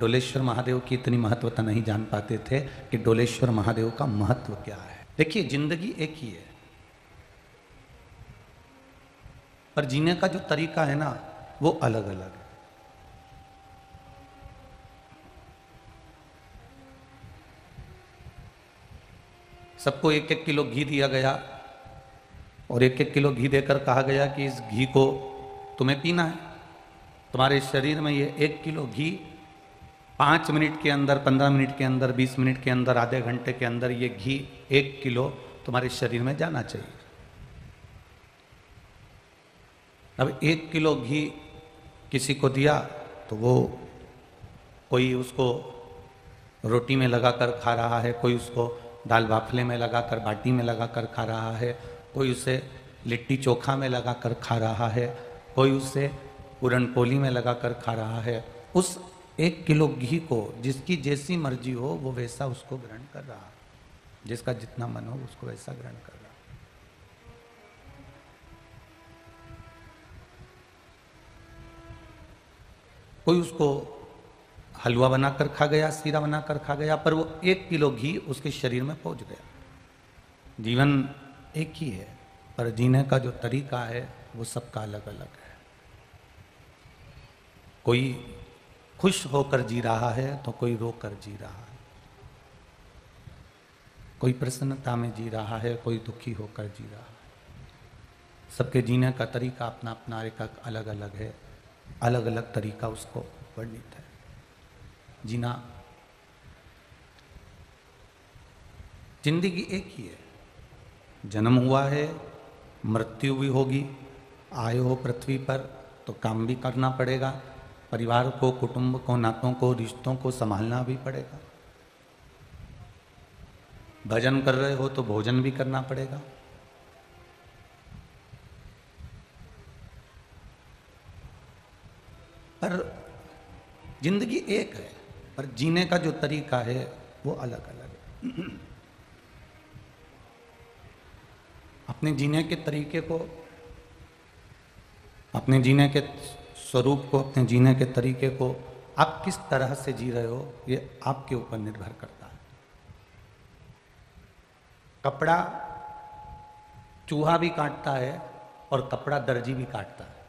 डोलेश्वर महादेव की इतनी महत्वता नहीं जान पाते थे कि डोलेश्वर महादेव का महत्व क्या है। देखिए, जिंदगी एक ही है, पर जीने का जो तरीका है ना वो अलग अलग है। सबको एक एक किलो घी दिया गया और एक एक किलो घी देकर कहा गया कि इस घी को तुम्हें पीना है। तुम्हारे शरीर में ये 1 किलो घी 5 मिनट के अंदर, 15 मिनट के अंदर, 20 मिनट के अंदर, आधे घंटे के अंदर ये घी 1 किलो तुम्हारे शरीर में जाना चाहिए। अब 1 किलो घी किसी को दिया तो वो कोई उसको रोटी में लगाकर खा रहा है, कोई उसको दाल बाफले में लगाकर, बाटी में लगाकर खा रहा है, कोई उसे लिट्टी चोखा में लगाकर खा रहा है, कोई उसे पूरन पोली में लगाकर खा रहा है। उस 1 किलो घी को जिसकी जैसी मर्जी हो वो वैसा उसको ग्रहण कर रहा है, जिसका जितना मन हो उसको वैसा ग्रहण कर रहा है। कोई उसको हलवा बनाकर खा गया, सीरा बनाकर खा गया, पर वो 1 किलो घी उसके शरीर में पहुंच गया। जीवन एक ही है, पर जीने का जो तरीका है वो सबका अलग अलग है। कोई खुश होकर जी रहा है तो कोई रोकर जी रहा है, कोई प्रसन्नता में जी रहा है, कोई दुखी होकर जी रहा है। सबके जीने का तरीका अपना अपना एक अलग अलग है, अलग अलग तरीका उसको वर्णित है। जीना, जिंदगी एक ही है। जन्म हुआ है, मृत्यु भी होगी। आए हो पृथ्वी पर तो काम भी करना पड़ेगा, परिवार को, कुटुंब को, नातों को, रिश्तों को संभालना भी पड़ेगा। भजन कर रहे हो तो भोजन भी करना पड़ेगा। पर जिंदगी एक है, पर जीने का जो तरीका है वो अलग अलग है। अपने जीने के तरीके को, अपने जीने के स्वरूप को, अपने जीने के तरीके को आप किस तरह से जी रहे हो ये आपके ऊपर निर्भर करता है। कपड़ा चूहा भी काटता है और कपड़ा दर्जी भी काटता है।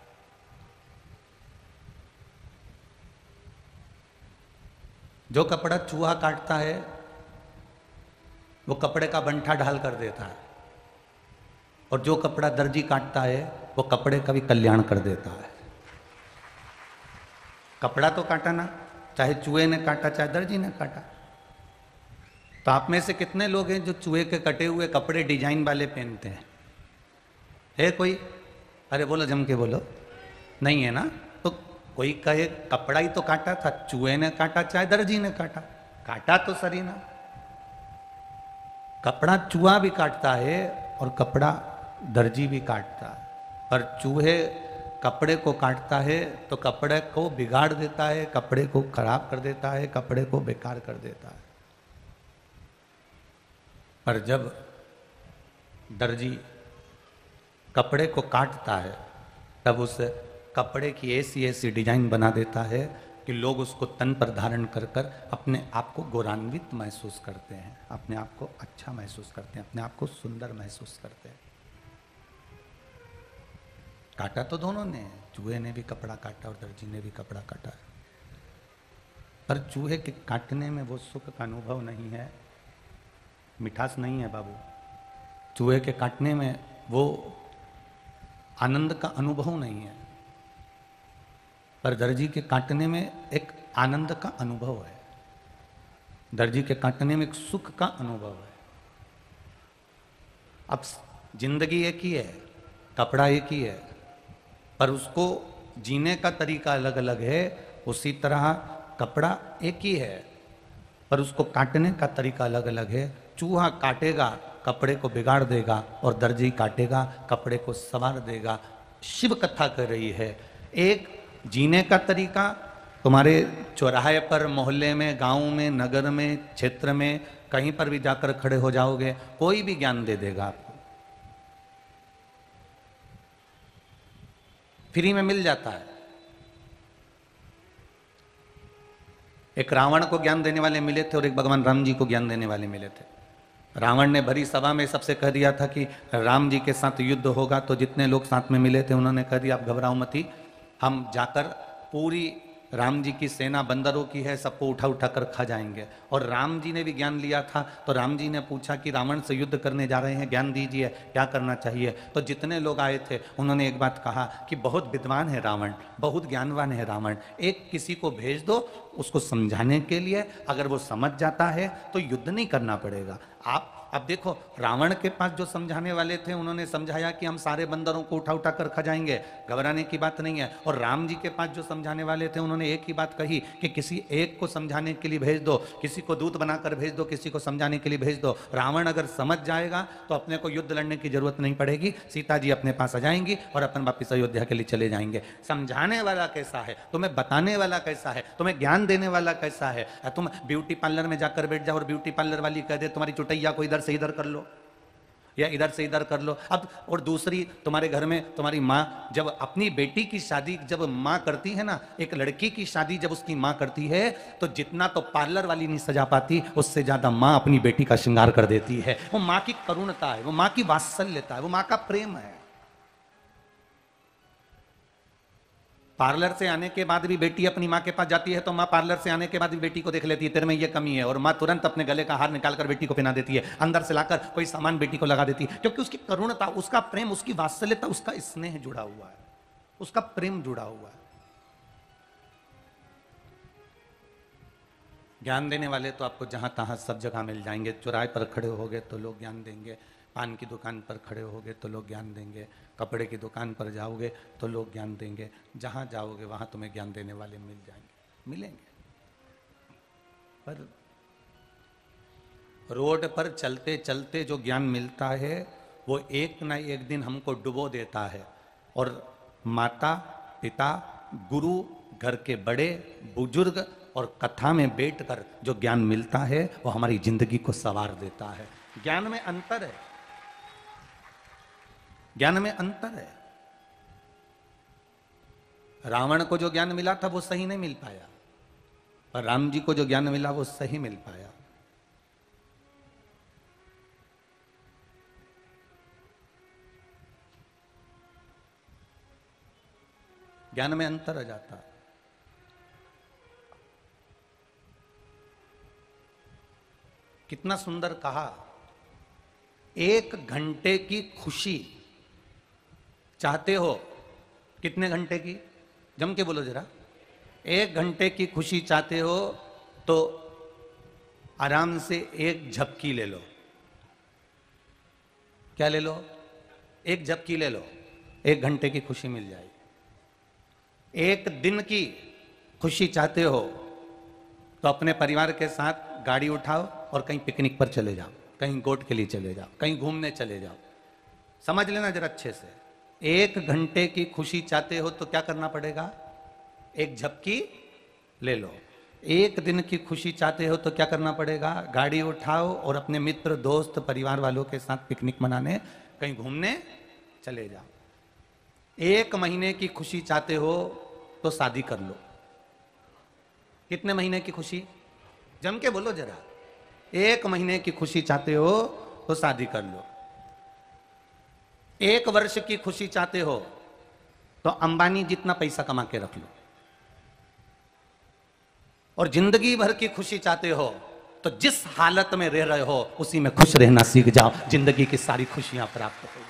जो कपड़ा चूहा काटता है वो कपड़े का बंठा ढाल कर देता है, और जो कपड़ा दर्जी काटता है वो कपड़े का भी कल्याण कर देता है। कपड़ा तो काटा ना, चाहे चूहे ने काटा चाहे दर्जी ने काटा। तो आप में से कितने लोग हैं जो चूहे के कटे हुए कपड़े डिजाइन वाले पहनते हैं? है कोई? अरे बोलो, जम के बोलो। नहीं है ना? तो कोई कहे कपड़ा ही तो काटा था, चूहे ने काटा चाहे दर्जी ने काटा, काटा तो सही ना। कपड़ा चूहा भी काटता है और कपड़ा दर्जी भी काटता है, पर चूहे कपड़े को काटता है तो कपड़े को बिगाड़ देता है, कपड़े को खराब कर देता है, कपड़े को बेकार कर देता है। पर जब दर्जी कपड़े को काटता है तब उस कपड़े की ऐसी ऐसी डिजाइन बना देता है कि लोग उसको तन पर धारण कर कर अपने आप को गौरवान्वित महसूस करते हैं, अपने आप को अच्छा महसूस करते हैं, अपने आप को सुंदर महसूस करते हैं। काटा तो दोनों ने, चूहे ने भी कपड़ा काटा और दर्जी ने भी कपड़ा काटा, पर चूहे के काटने में वो सुख का अनुभव नहीं है, मिठास नहीं है बाबू। चूहे के काटने में वो आनंद का अनुभव नहीं है, पर दर्जी के काटने में एक आनंद का अनुभव है, दर्जी के काटने में एक सुख का अनुभव है। अब जिंदगी एक ही है, कपड़ा एक ही है, पर उसको जीने का तरीका अलग अलग है। उसी तरह कपड़ा एक ही है, पर उसको काटने का तरीका अलग अलग है। चूहा काटेगा कपड़े को बिगाड़ देगा और दर्जी काटेगा कपड़े को संवार देगा। शिव कथा कर रही है, एक जीने का तरीका तुम्हारे चौराहे पर, मोहल्ले में, गांव में, नगर में, क्षेत्र में, कहीं पर भी जाकर खड़े हो जाओगे, कोई भी ज्ञान दे देगा आपको, फ्री में मिल जाता है। एक रावण को ज्ञान देने वाले मिले थे और एक भगवान राम जी को ज्ञान देने वाले मिले थे। रावण ने भरी सभा में सबसे कह दिया था कि राम जी के साथ युद्ध होगा, तो जितने लोग साथ में मिले थे उन्होंने कह दिया आप घबराओ मती, हम जाकर पूरी राम जी की सेना बंदरों की है, सबको उठा उठा कर खा जाएंगे। और राम जी ने भी ज्ञान लिया था, तो राम जी ने पूछा कि रावण से युद्ध करने जा रहे हैं, ज्ञान दीजिए क्या करना चाहिए। तो जितने लोग आए थे उन्होंने एक बात कहा कि बहुत विद्वान है रावण, बहुत ज्ञानवान है रावण, एक किसी को भेज दो उसको समझाने के लिए, अगर वो समझ जाता है तो युद्ध नहीं करना पड़ेगा। आप अब देखो, रावण के पास जो समझाने वाले थे उन्होंने समझाया कि हम सारे बंदरों को उठा उठा कर खा जाएंगे, घबराने की बात नहीं है। और राम जी के पास जो समझाने वाले थे उन्होंने एक ही बात कही कि किसी एक को समझाने के लिए भेज दो, किसी को दूत बनाकर भेज दो, किसी को समझाने के लिए भेज दो। रावण अगर समझ जाएगा तो अपने को युद्ध लड़ने की जरूरत नहीं पड़ेगी, सीता जी अपने पास आ जाएंगी और अपन वापिस अयोध्या के लिए चले जाएंगे। समझाने वाला कैसा है, तुम्हें बताने वाला कैसा है, तुम्हें ज्ञान देने वाला कैसा है। तुम ब्यूटी पार्लर में जाकर बैठ जाओ और ब्यूटी पार्लर वाली कह दे तुम्हारी चुटैया को इधर से इधर कर लो या इधर से इधर कर लो। अब और दूसरी, तुम्हारे घर में तुम्हारी माँ जब अपनी बेटी की शादी जब माँ करती है ना, एक लड़की की शादी जब उसकी माँ करती है, तो जितना तो पार्लर वाली नहीं सजा पाती, उससे ज्यादा माँ अपनी बेटी का श्रृंगार कर देती है। वो माँ की करुणता है, वो माँ की वात्सल्यता है, वो माँ का प्रेम है। पार्लर से आने के बाद भी बेटी अपनी माँ के पास जाती है तो माँ पार्लर से आने के बाद भी बेटी को देख लेती है, तेरे में ये कमी है, और माँ तुरंत अपने गले का हार निकालकर बेटी को पहना देती है, अंदर से लाकर कोई सामान बेटी को लगा देती है, क्योंकि उसकी करुणता, उसका प्रेम, उसकी वात्सल्यता, उसका स्नेह जुड़ा हुआ है, उसका प्रेम जुड़ा हुआ है। ज्ञान देने वाले तो आपको जहां तहां सब जगह मिल जाएंगे। चौराहे पर खड़े होगे तो लोग ज्ञान देंगे, पान की दुकान पर खड़े होगे तो लोग ज्ञान देंगे, कपड़े की दुकान पर जाओगे तो लोग ज्ञान देंगे, जहां जाओगे वहां तुम्हें ज्ञान देने वाले मिल जाएंगे, मिलेंगे। पर रोड पर चलते चलते जो ज्ञान मिलता है वो एक ना एक दिन हमको डुबो देता है, और माता पिता गुरु घर के बड़े बुजुर्ग और कथा में बैठकर जो ज्ञान मिलता है वो हमारी जिंदगी को संवार देता है। ज्ञान में अंतर है, ज्ञान में अंतर है। रावण को जो ज्ञान मिला था वो सही नहीं मिल पाया, पर राम जी को जो ज्ञान मिला वो सही मिल पाया। ज्ञान में अंतर आ जाता है। कितना सुंदर कहा, 1 घंटे की खुशी चाहते हो, कितने घंटे की, जम के बोलो जरा, 1 घंटे की खुशी चाहते हो तो आराम से 1 झपकी ले लो। क्या ले लो? 1 झपकी ले लो, 1 घंटे की खुशी मिल जाएगी। 1 दिन की खुशी चाहते हो तो अपने परिवार के साथ गाड़ी उठाओ और कहीं पिकनिक पर चले जाओ, कहीं गोट के लिए चले जाओ, कहीं घूमने चले जाओ। समझ लेना जरा अच्छे से, 1 घंटे की खुशी चाहते हो तो क्या करना पड़ेगा? 1 झपकी ले लो। 1 दिन की खुशी चाहते हो तो क्या करना पड़ेगा? गाड़ी उठाओ और अपने मित्र दोस्त परिवार वालों के साथ पिकनिक मनाने कहीं घूमने चले जाओ। 1 महीने की खुशी चाहते हो तो शादी कर लो। कितने महीने की खुशी? जम के बोलो जरा। 1 महीने की खुशी चाहते हो तो शादी कर लो। 1 वर्ष की खुशी चाहते हो तो अंबानी जितना पैसा कमा के रख लो। और जिंदगी भर की खुशी चाहते हो तो जिस हालत में रह रहे हो उसी में खुश रहना सीख जाओ, जिंदगी की सारी खुशियां प्राप्त हो जाए।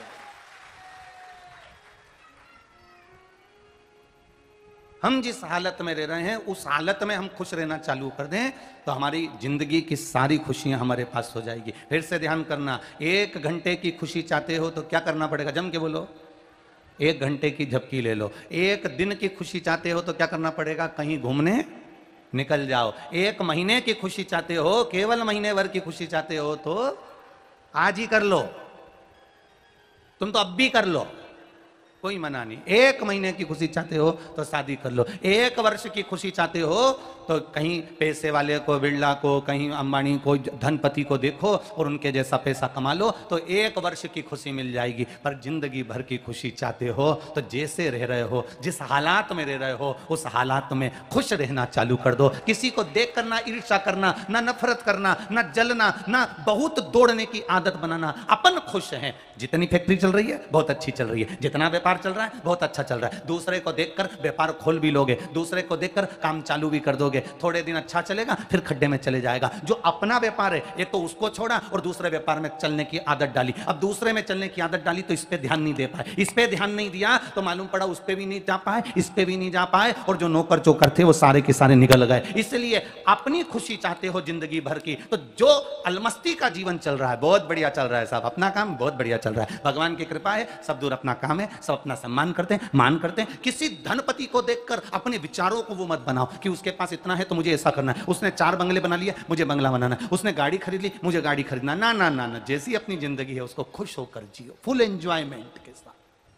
हम जिस हालत में रह रहे हैं उस हालत में हम खुश रहना चालू कर दें तो हमारी जिंदगी की सारी खुशियां हमारे पास हो जाएगी। फिर से ध्यान करना, 1 घंटे की खुशी चाहते हो तो क्या करना पड़ेगा? जम के बोलो। 1 घंटे की झपकी ले लो। 1 दिन की खुशी चाहते हो तो क्या करना पड़ेगा? कहीं घूमने निकल जाओ। 1 महीने की खुशी चाहते हो, केवल महीने भर की खुशी चाहते हो तो आज ही कर लो, तुम तो अब भी कर लो, कोई मना नहीं। 1 महीने की खुशी चाहते हो तो शादी कर लो। 1 वर्ष की खुशी चाहते हो तो कहीं पैसे वाले को, बिरला को, कहीं अंबानी को, धनपति को देखो और उनके जैसा पैसा कमा लो तो 1 वर्ष की खुशी मिल जाएगी। पर जिंदगी भर की खुशी चाहते हो तो जैसे रह रहे हो, जिस हालात में रह रहे हो, उस हालात में खुश रहना चालू कर दो। किसी को देख कर ना ईर्ष्या करना, ना नफरत करना, ना जलना, ना बहुत दौड़ने की आदत बनाना। अपन खुश हैं। जितनी फैक्ट्री चल रही है बहुत अच्छी चल रही है, जितना व्यापार चल रहा है बहुत अच्छा चल रहा है। दूसरे को देखकर व्यापार खोल भी लोगे, दूसरे को देखकर काम चालू भी कर दोगे। थोड़े दिन अच्छा चलेगा फिर खड्डे में चले जाएगा। जो अपना व्यापार है एक तो उसको छोड़ा और दूसरे व्यापार में चलने की आदत डाली। अब दूसरे में चलने की आदत डाली तो इस पे ध्यान नहीं दे पाए, इस पे ध्यान नहीं दिया तो मालूम पड़ा उस पे भी नहीं जा पाए, इस पे भी नहीं जा पाए, और जो नौकर चोकर थे वो सारे के सारे निकल गए। इसलिए अपनी खुशी चाहते हो जिंदगी भर की, तो जो अलमस्ती का जीवन चल रहा है बहुत बढ़िया चल रहा है साहब, अपना काम बहुत बढ़िया चल रहा है, भगवान की कृपा है, सब दूर अपना काम है, सब अपना सम्मान करते हैं, मान करते हैं। किसी धनपति को देखकर अपने विचारों को वो मत बनाओ कि उसके पास इतना है तो मुझे ऐसा करना है, उसने 4 बंगले बना लिए मुझे बंगला बनाना है, उसने गाड़ी खरीद ली मुझे गाड़ी खरीदना। ना ना ना ना, जैसी अपनी जिंदगी है उसको खुश होकर जियो, फुल एंजॉयमेंट के साथ।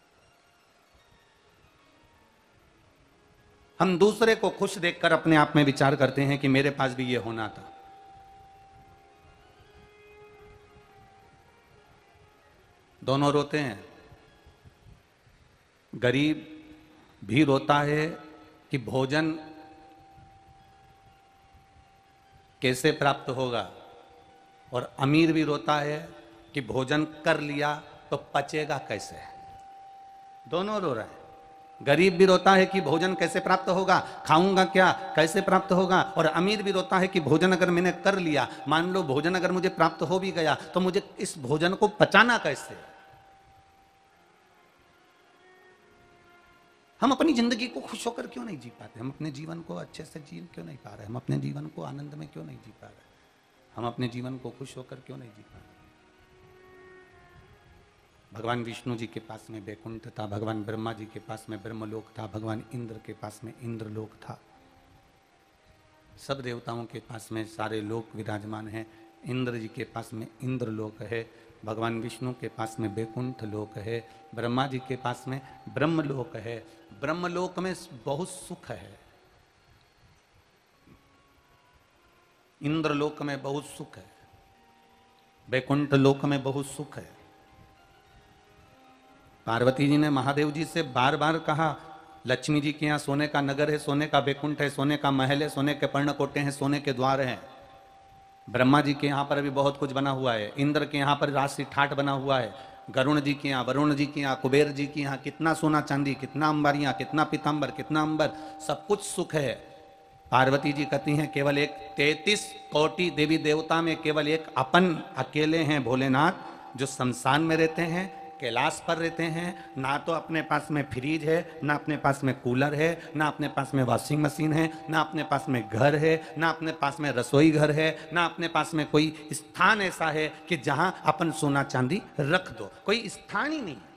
हम दूसरे को खुश देखकर अपने आप में विचार करते हैं कि मेरे पास भी ये होना था। दोनों रोते हैं। गरीब भी रोता है कि भोजन कैसे प्राप्त होगा, और अमीर भी रोता है कि भोजन कर लिया तो पचेगा कैसे। दोनों रो रहे हैं। गरीब भी रोता है कि भोजन कैसे प्राप्त होगा, खाऊंगा क्या, कैसे प्राप्त होगा, और अमीर भी रोता है कि भोजन अगर मैंने कर लिया, मान लो भोजन अगर मुझे प्राप्त हो भी गया तो मुझे इस भोजन को पचाना कैसे। हम अपनी जिंदगी को खुश होकर क्यों नहीं जी पाते, हम अपने जीवन को अच्छे से जी क्यों नहीं पा रहे, हम अपने जीवन को आनंद में क्यों नहीं जी पा रहे, हम अपने जीवन को खुश होकर क्यों नहीं जी पा रहे। भगवान विष्णु जी के पास में वैकुंठ था, भगवान ब्रह्मा जी के पास में ब्रह्मलोक था, भगवान इंद्र के पास में इंद्रलोक था। सब देवताओं के पास में सारे लोक विराजमान हैं। इंद्र जी के पास में इंद्रलोक है, भगवान विष्णु के पास में वैकुंठ लोक है, ब्रह्मा जी के पास में ब्रह्मलोक है। ब्रह्मलोक में बहुत सुख है, इंद्रलोक में बहुत सुख है, वैकुंठ लोक में बहुत सुख है। पार्वती जी ने महादेव जी से बार बार कहा, लक्ष्मी जी के यहाँ सोने का नगर है, सोने का वैकुंठ है, सोने का महल है, सोने के पर्णकोटे हैं, सोने के द्वार हैं। ब्रह्मा जी के यहाँ पर अभी बहुत कुछ बना हुआ है, इंद्र के यहाँ पर राशि ठाट बना हुआ है, गरुण जी के यहाँ, वरुण जी के यहाँ, कुबेर जी के यहाँ कितना सोना चांदी, कितना अंबारियां, कितना पीताम्बर, कितना अंबर, सब कुछ सुख है। पार्वती जी कहती हैं केवल एक 33 कोटि देवी देवता में केवल एक अपन अकेले हैं भोलेनाथ, जो शमशान में रहते हैं, कैलाश पर रहते हैं। ना तो अपने पास में फ्रिज है, ना अपने पास में कूलर है, ना अपने पास में वॉशिंग मशीन है, ना अपने पास में घर है, ना अपने पास में रसोई घर है, ना अपने पास में कोई स्थान ऐसा है कि जहां अपन सोना चांदी रख दो, कोई स्थान ही नहीं।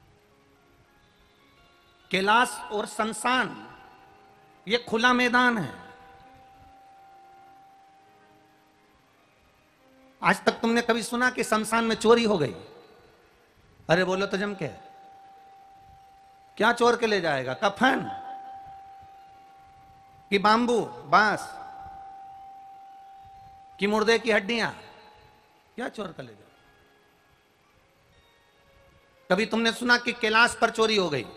कैलाश और शमशान ये खुला मैदान है। आज तक तुमने कभी सुना कि शमशान में चोरी हो गई? अरे बोलो तो जम के, क्या चोर के ले जाएगा? कफन कि बांबू, बांस कि मुर्दे की हड्डियां, क्या चोर कर ले जाएगा? कभी तुमने सुना कि कैलाश पर चोरी हो गई?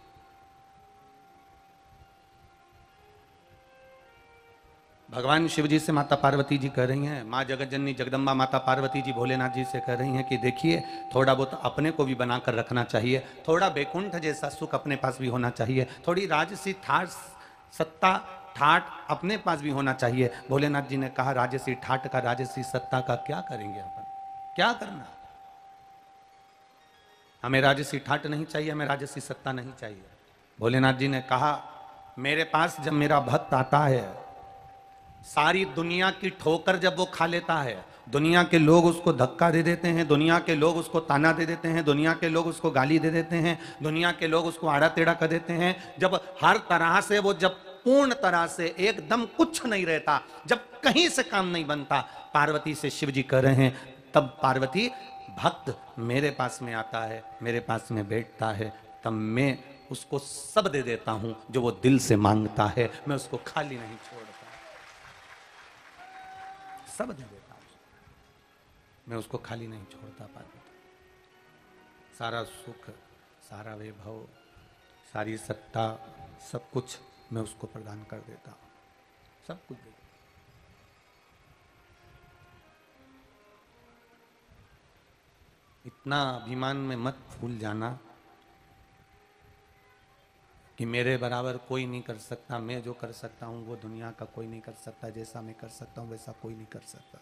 भगवान शिव जी से माता पार्वती जी कह रही हैं, माँ जगत जननी जगदम्बा माता पार्वती जी भोलेनाथ जी से कह रही हैं कि देखिए थोड़ा बहुत अपने को भी बनाकर रखना चाहिए, थोड़ा वैकुंठ जैसा सुख अपने पास भी होना चाहिए, थोड़ी राजसी ठाट सत्ता ठाट अपने पास भी होना चाहिए। भोलेनाथ जी ने कहा राजसी ठाट का, राजसी सत्ता का क्या करेंगे अपन, क्या करना? हमें राजसी ठाट नहीं चाहिए, हमें राजसी सत्ता नहीं चाहिए। भोलेनाथ जी ने कहा मेरे पास जब मेरा भक्त आता है, सारी दुनिया की ठोकर जब वो खा लेता है, दुनिया के लोग उसको धक्का दे देते हैं, दुनिया के लोग उसको ताना दे देते हैं, दुनिया के लोग उसको गाली दे देते हैं, दुनिया के लोग उसको आड़ा टेढ़ा कर देते हैं, जब हर तरह से वो जब पूर्ण तरह से एकदम कुछ नहीं रहता, जब कहीं से काम नहीं बनता, पार्वती से शिव जी कह रहे हैं, तब पार्वती भक्त मेरे पास में आता है, मेरे पास में बैठता है, तब मैं उसको सब दे देता हूं जो वो दिल से मांगता है, मैं उसको खाली नहीं छोड़ता। सब दे देता हूं, मैं उसको खाली नहीं छोड़ता पाता। सारा सुख, सारा वैभव, सारी सत्ता, सब कुछ मैं उसको प्रदान कर देता हूं, सब कुछ दे देता हूं। इतना अभिमान में मत भूल जाना कि मेरे बराबर कोई नहीं कर सकता, मैं जो कर सकता हूं वो दुनिया का कोई नहीं कर सकता, जैसा मैं कर सकता हूं वैसा कोई नहीं कर सकता।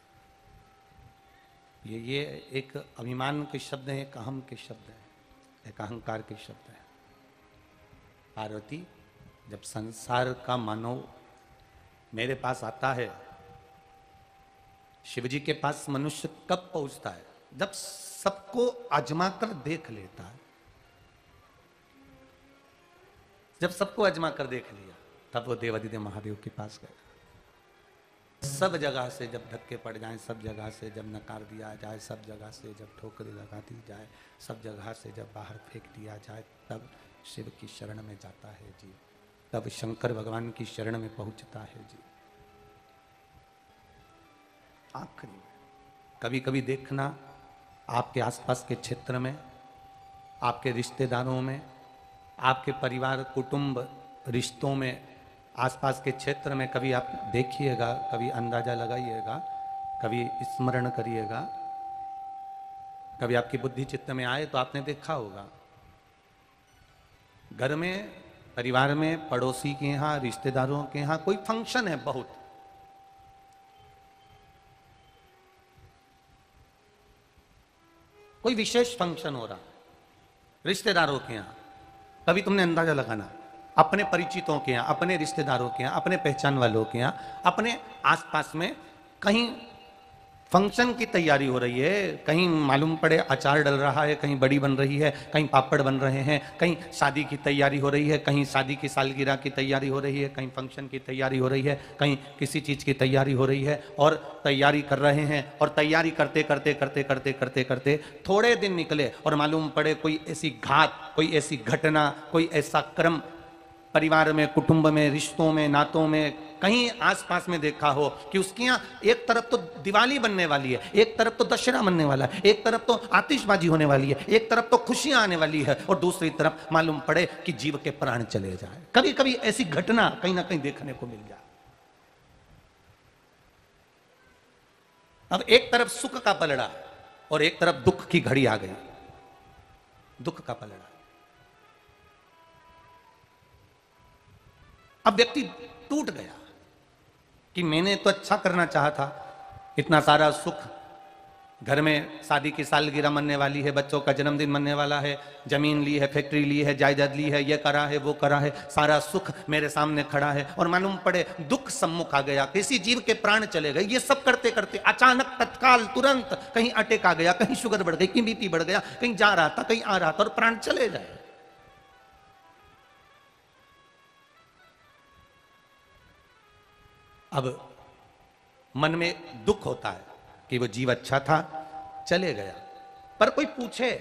ये एक अभिमान के शब्द हैं, एक अहम के शब्द हैं, एक अहंकार के शब्द हैं। पार्वती, जब संसार का मानव मेरे पास आता है, शिवजी के पास मनुष्य कब पहुंचता है? जब सबको आजमा कर देख लेता है। जब सबको आजमा कर देख लिया, तब वो देवादिदेव महादेव के पास गए। सब जगह से जब धक्के पड़ जाएं, सब जगह से जब नकार दिया जाए, सब जगह से जब ठोकरें लगा दी जाए, सब जगह से जब बाहर फेंक दिया जाए, तब शिव की शरण में जाता है जी, तब शंकर भगवान की शरण में पहुंचता है जी। आखिरी में कभी कभी देखना, आपके आसपास के क्षेत्र में, आपके रिश्तेदारों में, आपके परिवार कुटुंब रिश्तों में, आसपास के क्षेत्र में कभी आप देखिएगा, कभी अंदाजा लगाइएगा, कभी स्मरण करिएगा, कभी आपकी बुद्धि चित्त में आए तो आपने देखा होगा, घर में, परिवार में, पड़ोसी के यहाँ, रिश्तेदारों के यहाँ कोई फंक्शन है, बहुत कोई विशेष फंक्शन हो रहा, रिश्तेदारों के यहाँ, कभी तुमने अंदाजा लगाना, अपने परिचितों के यहाँ, अपने रिश्तेदारों के यहाँ, अपने पहचान वालों के यहाँ, अपने आसपास में कहीं फंक्शन की तैयारी हो रही है, कहीं मालूम पड़े अचार डल रहा है, कहीं बड़ी बन रही है, कहीं पापड़ बन रहे हैं, कहीं शादी की तैयारी हो रही है, कहीं शादी की सालगिरह की तैयारी हो रही है, कहीं फंक्शन की तैयारी हो रही है, कहीं किसी चीज की तैयारी हो रही है, और तैयारी कर रहे हैं, और तैयारी करते करते करते करते करते करते थोड़े दिन निकले और मालूम पड़े कोई ऐसी घात, कोई ऐसी घटना, कोई ऐसा क्रम परिवार में, कुटुंब में, रिश्तों में, नातों में, कहीं आसपास में देखा हो कि उसके यहाँ एक तरफ तो दिवाली बनने वाली है, एक तरफ तो दशहरा बनने वाला है, एक तरफ तो आतिशबाजी होने वाली है, एक तरफ तो खुशियां आने वाली है, और दूसरी तरफ मालूम पड़े कि जीव के प्राण चले जाए। कभी कभी ऐसी घटना कहीं ना कहीं देखने को मिल जाए। अब एक तरफ सुख का पलड़ा और एक तरफ दुख की घड़ी आ गई, दुख का पलड़ा। अब व्यक्ति टूट गया कि मैंने तो अच्छा करना चाहा था, इतना सारा सुख, घर में शादी की सालगिरह मनने वाली है, बच्चों का जन्मदिन मनने वाला है, जमीन ली है, फैक्ट्री ली है, जायदाद ली है, ये करा है, वो करा है, सारा सुख मेरे सामने खड़ा है, और मालूम पड़े दुख सम्मुख आ गया, किसी जीव के प्राण चले गए। ये सब करते करते अचानक, तत्काल, तुरंत कहीं अटैक आ गया, कहीं शुगर बढ़ गई, कहीं बीपी बढ़ गया, कहीं जा रहा था, कहीं आ रहा था, और प्राण चले जाए। अब मन में दुख होता है कि वो जीव अच्छा था, चले गया। पर कोई पूछे,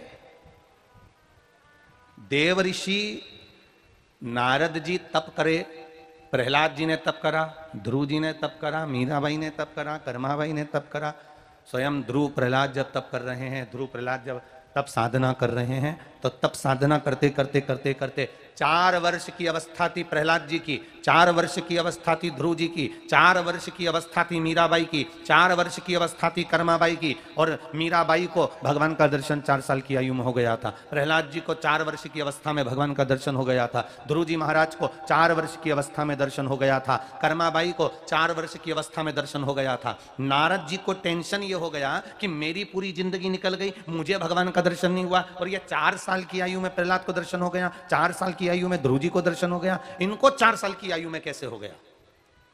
देव ऋषि नारद जी तप करे, प्रहलाद जी ने तप करा, ध्रुव जी ने तप करा, मीराबाई ने तप करा, कर्माबाई ने तप करा, स्वयं ध्रुव प्रहलाद जब तप कर रहे हैं, ध्रुव प्रहलाद जब तप साधना कर रहे हैं, तो तप साधना करते करते करते करते 4 वर्ष की अवस्था थी प्रहलाद जी की, 4 वर्ष की अवस्था थी ध्रुव जी की, 4 वर्ष की अवस्था थी मीराबाई की, 4 वर्ष की अवस्था थी कर्माबाई की, और मीराबाई को भगवान का दर्शन 4 साल की आयु में हो गया था, प्रहलाद जी को 4 वर्ष की अवस्था में भगवान का दर्शन हो गया था, ध्रुव जी महाराज को 4 वर्ष की अवस्था में दर्शन हो गया था, कर्माबाई को 4 वर्ष की अवस्था में दर्शन हो गया था। नारद जी को टेंशन ये हो गया कि मेरी पूरी जिंदगी निकल गई, मुझे भगवान का दर्शन नहीं हुआ, और ये 4 साल की आयु में प्रहलाद को दर्शन हो गया, 4 साल की आयु में ध्रुव जी को दर्शन हो गया, इनको 4 साल की आयु में कैसे हो गया?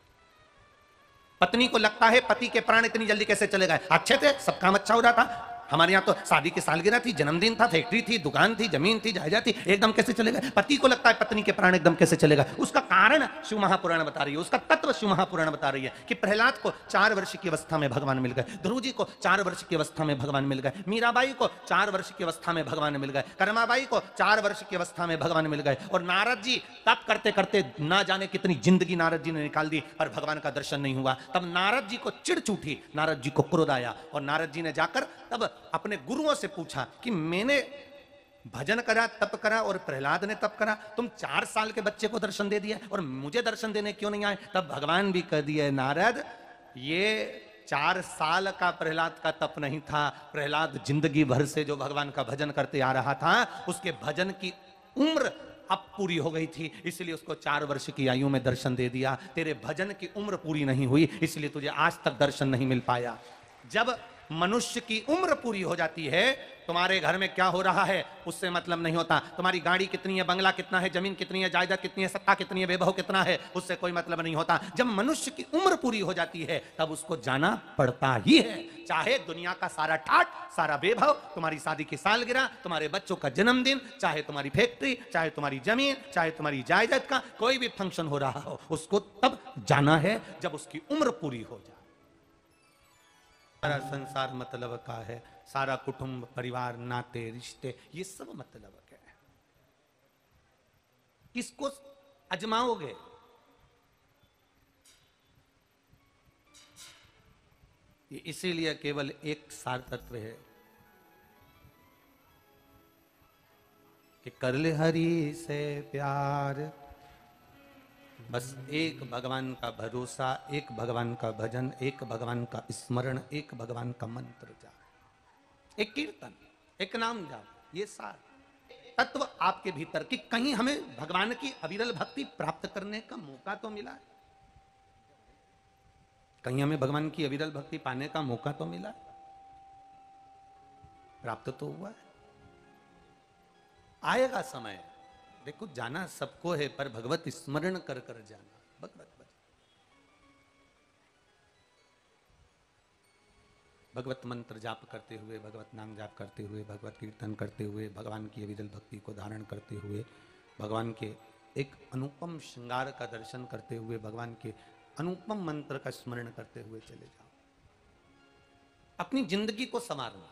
पत्नी को लगता है पति के प्राण इतनी जल्दी कैसे चले गए? अच्छे थे, सब काम अच्छा हो रहा था, हमारे यहाँ तो शादी की सालगिरह थी, जन्मदिन था, फैक्ट्री थी, दुकान थी, जमीन थी, जायदाद थी, एकदम कैसे चलेगा? पति को लगता है पत्नी के प्राण एकदम कैसे चलेगा? उसका कारण शिव महापुराण बता रही है, उसका तत्व शिव महापुराण बता रही है कि प्रहलाद को 4 वर्ष की अवस्था में भगवान मिल गए, ध्रुव जी को 4 वर्ष की अवस्था में भगवान मिल गए, मीराबाई को 4 वर्ष की अवस्था में भगवान मिल गए, कर्माबाई को 4 वर्ष की अवस्था में भगवान मिल गए, और नारद जी तप करते करते ना जाने कितनी जिंदगी नारद जी ने निकाल दी, पर भगवान का दर्शन नहीं हुआ। तब नारद जी को चिढ़ चूठी, नारद जी को क्रोध आया, और नारद जी ने जाकर तब अपने गुरुओं से पूछा कि मैंने भजन करा, तप करा, और प्रहलाद ने तप करा, तुम 4 साल के बच्चे को दर्शन दे दिया और मुझे दर्शन देने क्यों नहीं आए? तब भगवान भी कह दिए, नारद ये 4 साल का प्रहलाद का तप नहीं था, प्रहलाद जिंदगी भर से जो भगवान का भजन करते आ रहा था, उसके भजन की उम्र अब पूरी हो गई थी, इसलिए उसको 4 वर्ष की आयु में दर्शन दे दिया। तेरे भजन की उम्र पूरी नहीं हुई, इसलिए तुझे आज तक दर्शन नहीं मिल पाया। जब मनुष्य की उम्र पूरी हो जाती है, तुम्हारे घर में क्या हो रहा है उससे मतलब नहीं होता, तुम्हारी गाड़ी कितनी है, बंगला कितना है, जमीन कितनी है, जायदाद कितनी है, सत्ता कितनी है, वैभव कितना है, उससे कोई मतलब नहीं होता। जब मनुष्य की उम्र पूरी हो जाती है तब उसको जाना पड़ता ही है, चाहे दुनिया का सारा ठाट, सारा वैभव, तुम्हारी शादी की सालगिरह, तुम्हारे बच्चों का जन्मदिन, चाहे तुम्हारी फैक्ट्री, चाहे तुम्हारी जमीन, चाहे तुम्हारी जायदाद का कोई भी फंक्शन हो रहा हो, उसको तब जाना है जब उसकी उम्र पूरी हो जाए। सारा संसार मतलब का है, सारा कुटुंब, परिवार, नाते, रिश्ते, ये सब मतलब का है। किसको अजमाओगे? ये इसीलिए केवल एक सार तत्व है कि कर ले हरि से प्यार, बस एक भगवान का भरोसा, एक भगवान का भजन, एक भगवान का स्मरण, एक भगवान का मंत्र जाप, एक कीर्तन, एक नाम जाप, ये सार तत्व आपके भीतर कि कहीं हमें भगवान की अविरल भक्ति प्राप्त करने का मौका तो मिला है, कहीं हमें भगवान की अविरल भक्ति पाने का मौका तो मिला है, प्राप्त तो हुआ है। आएगा समय, देखो जाना सबको है, पर भगवत स्मरण कर कर जाना, भगवत भगवत मंत्र जाप करते हुए, भगवत नाम जाप करते हुए, भगवत कीर्तन करते हुए, भगवान की अविरल भक्ति को धारण करते हुए, भगवान के एक अनुपम श्रृंगार का दर्शन करते हुए, भगवान के अनुपम मंत्र का स्मरण करते हुए चले जाओ। अपनी जिंदगी को संवारना।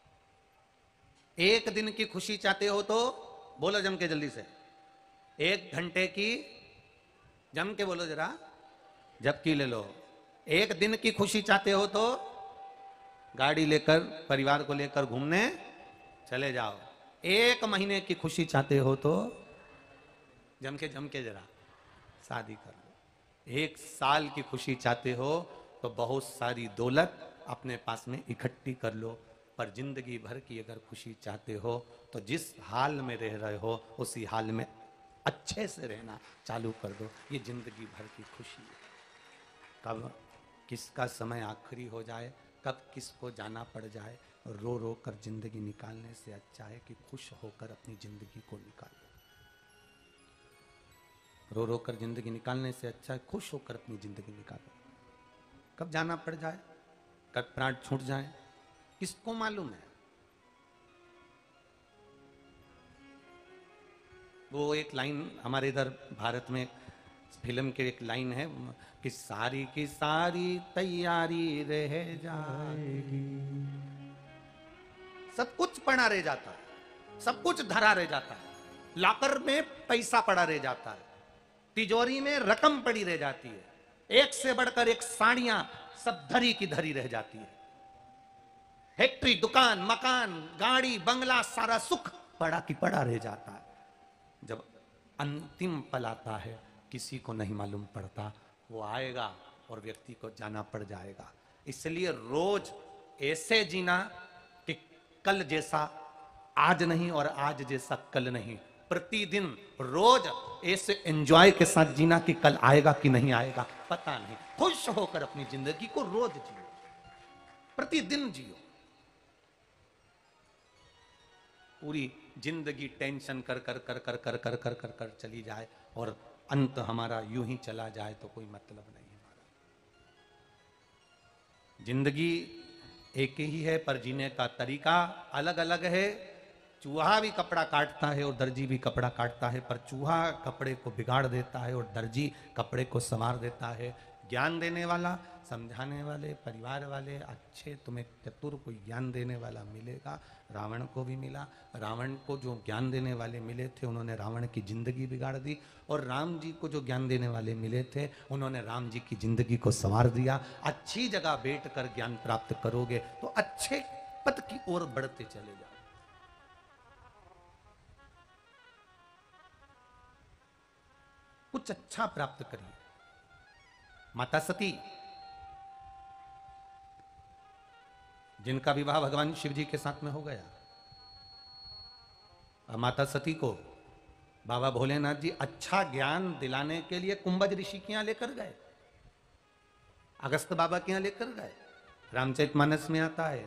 एक दिन की खुशी चाहते हो तो बोलो जम के जल्दी से, 1 घंटे की जम के बोलो जरा, झपकी ले लो। 1 दिन की खुशी चाहते हो तो गाड़ी लेकर परिवार को लेकर घूमने चले जाओ। 1 महीने की खुशी चाहते हो तो जम के जरा शादी कर लो। 1 साल की खुशी चाहते हो तो बहुत सारी दौलत अपने पास में इकट्ठी कर लो। पर जिंदगी भर की अगर खुशी चाहते हो तो जिस हाल में रह रहे हो उसी हाल में अच्छे से रहना चालू कर दो। ये जिंदगी भर की खुशी है। कब किसका समय आखिरी हो जाए, कब किसको जाना पड़ जाए, रो रो कर जिंदगी निकालने से अच्छा है कि खुश होकर अपनी जिंदगी को निकालो। रो रो कर जिंदगी निकालने से अच्छा है खुश होकर अपनी जिंदगी निकालो। कब जाना पड़ जाए, कब प्राण छूट जाए, किसको मालूम है। वो एक लाइन हमारे इधर भारत में फिल्म के एक लाइन है कि सारी की सारी तैयारी रह जाएगी। सब कुछ पड़ा रह जाता है, सब कुछ धरा रह जाता है, लॉकर में पैसा पड़ा रह जाता है, तिजोरी में रकम पड़ी रह जाती है, एक से बढ़कर एक साड़ियां सब धरी की धरी रह जाती है। फैक्ट्री, दुकान, मकान, गाड़ी, बंगला, सारा सुख पड़ा की पड़ा रह जाता है। जब अंतिम पल आता है किसी को नहीं मालूम पड़ता, वो आएगा और व्यक्ति को जाना पड़ जाएगा। इसलिए रोज ऐसे जीना कि कल जैसा आज नहीं और आज जैसा कल नहीं। प्रतिदिन रोज ऐसे एंजॉय के साथ जीना कि कल आएगा कि नहीं आएगा पता नहीं। खुश होकर अपनी जिंदगी को रोज जियो, प्रतिदिन जियो। पूरी जिंदगी टेंशन कर कर कर कर कर कर कर कर कर चली जाए और अंत हमारा यूं ही चला जाए तो कोई मतलब नहीं हमारा। जिंदगी एक ही है, पर जीने का तरीका अलग अलग है। चूहा भी कपड़ा काटता है और दर्जी भी कपड़ा काटता है, पर चूहा कपड़े को बिगाड़ देता है और दर्जी कपड़े को संवार देता है। ज्ञान देने वाला, समझाने वाले, परिवार वाले अच्छे, तुम्हें चतुर कोई ज्ञान देने वाला मिलेगा। रावण को भी मिला। रावण को जो ज्ञान देने वाले मिले थे उन्होंने रावण की जिंदगी बिगाड़ दी, और राम जी को जो ज्ञान देने वाले मिले थे उन्होंने राम जी की जिंदगी को संवार दिया। अच्छी जगह बैठकर ज्ञान प्राप्त करोगे तो अच्छे पद की ओर बढ़ते चले जाओ। कुछ अच्छा प्राप्त करिए। माता सती, जिनका विवाह भगवान शिव जी के साथ में हो गया, और माता सती को बाबा भोलेनाथ जी अच्छा ज्ञान दिलाने के लिए कुंभज ऋषि के यहां लेकर गए, अगस्त बाबा के यहां लेकर गए। रामचरितमानस में आता है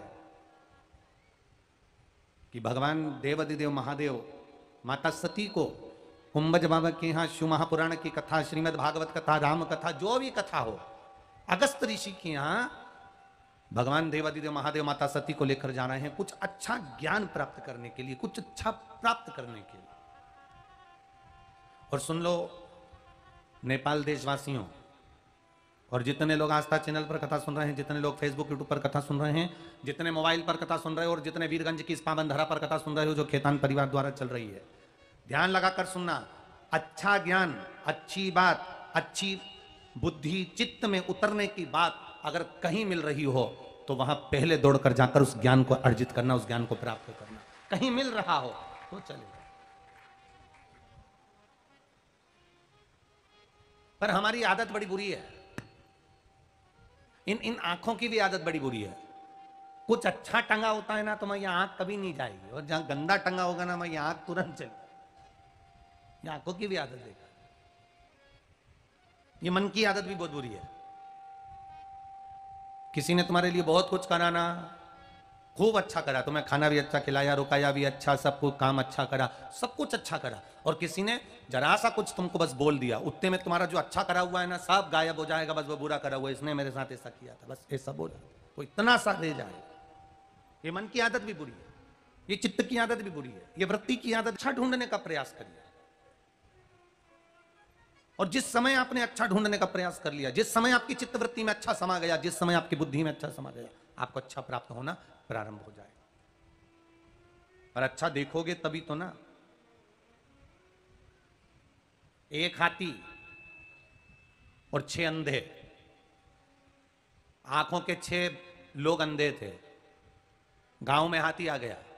कि भगवान देवाधिदेव महादेव माता सती को कुंभज बाबा के यहाँ शिव महापुराण की कथा, श्रीमद् भागवत कथा, राम कथा, जो भी कथा हो, अगस्त ऋषि के यहाँ भगवान देवाधिदेव महादेव माता सती को लेकर जा रहे हैं कुछ अच्छा ज्ञान प्राप्त करने के लिए, कुछ अच्छा प्राप्त करने के लिए। और सुन लो नेपाल देशवासियों, और जितने लोग आस्था चैनल पर कथा सुन रहे हैं, जितने लोग फेसबुक यूट्यूब पर कथा सुन रहे हैं, जितने मोबाइल पर कथा सुन रहे हो, और जितने वीरगंज की इस पावन धरा पर कथा सुन रहे हो जो खेतान परिवार द्वारा चल रही है, ध्यान लगाकर सुनना। अच्छा ज्ञान, अच्छी बात, अच्छी बुद्धि, चित्त में उतरने की बात अगर कहीं मिल रही हो तो वहां पहले दौड़कर जाकर उस ज्ञान को अर्जित करना, उस ज्ञान को प्राप्त करना। कहीं मिल रहा हो तो चलेगा। पर हमारी आदत बड़ी बुरी है, इन आंखों की भी आदत बड़ी बुरी है। कुछ अच्छा टंगा होता है ना तो मैं यहां आंख कभी नहीं जाएगी, और जहां गंदा टंगा होगा ना मैं यहां आंख तुरंत चलेगी। ये आंखों की भी आदत देखा, ये मन की आदत भी बहुत बुरी है। किसी ने तुम्हारे लिए बहुत कुछ करा ना, खूब अच्छा करा, तुम्हें खाना भी अच्छा खिलाया, रुकाया भी अच्छा, सब कुछ काम अच्छा करा, सब कुछ अच्छा करा, और किसी ने जरा सा कुछ तुमको बस बोल दिया, उतने में तुम्हारा जो अच्छा करा हुआ है ना सब गायब हो जाएगा। बस वो बुरा करा हुआ है, इसने मेरे साथ ऐसा किया था, बस ऐसा बोला, वो इतना सा दे जाए। ये मन की आदत भी बुरी है, ये चित्त की आदत भी बुरी है, ये वृत्ति की आदत। अच्छा ढूंढने का प्रयास करिए, और जिस समय आपने अच्छा ढूंढने का प्रयास कर लिया, जिस समय आपकी चित्तवृत्ति में अच्छा समा गया, जिस समय आपकी बुद्धि में अच्छा समा गया, आपको अच्छा प्राप्त होना प्रारंभ हो जाएगा। पर अच्छा देखोगे तभी तो ना। एक हाथी और 6 अंधे, आंखों के 6 लोग अंधे थे। गांव में हाथी आ गया,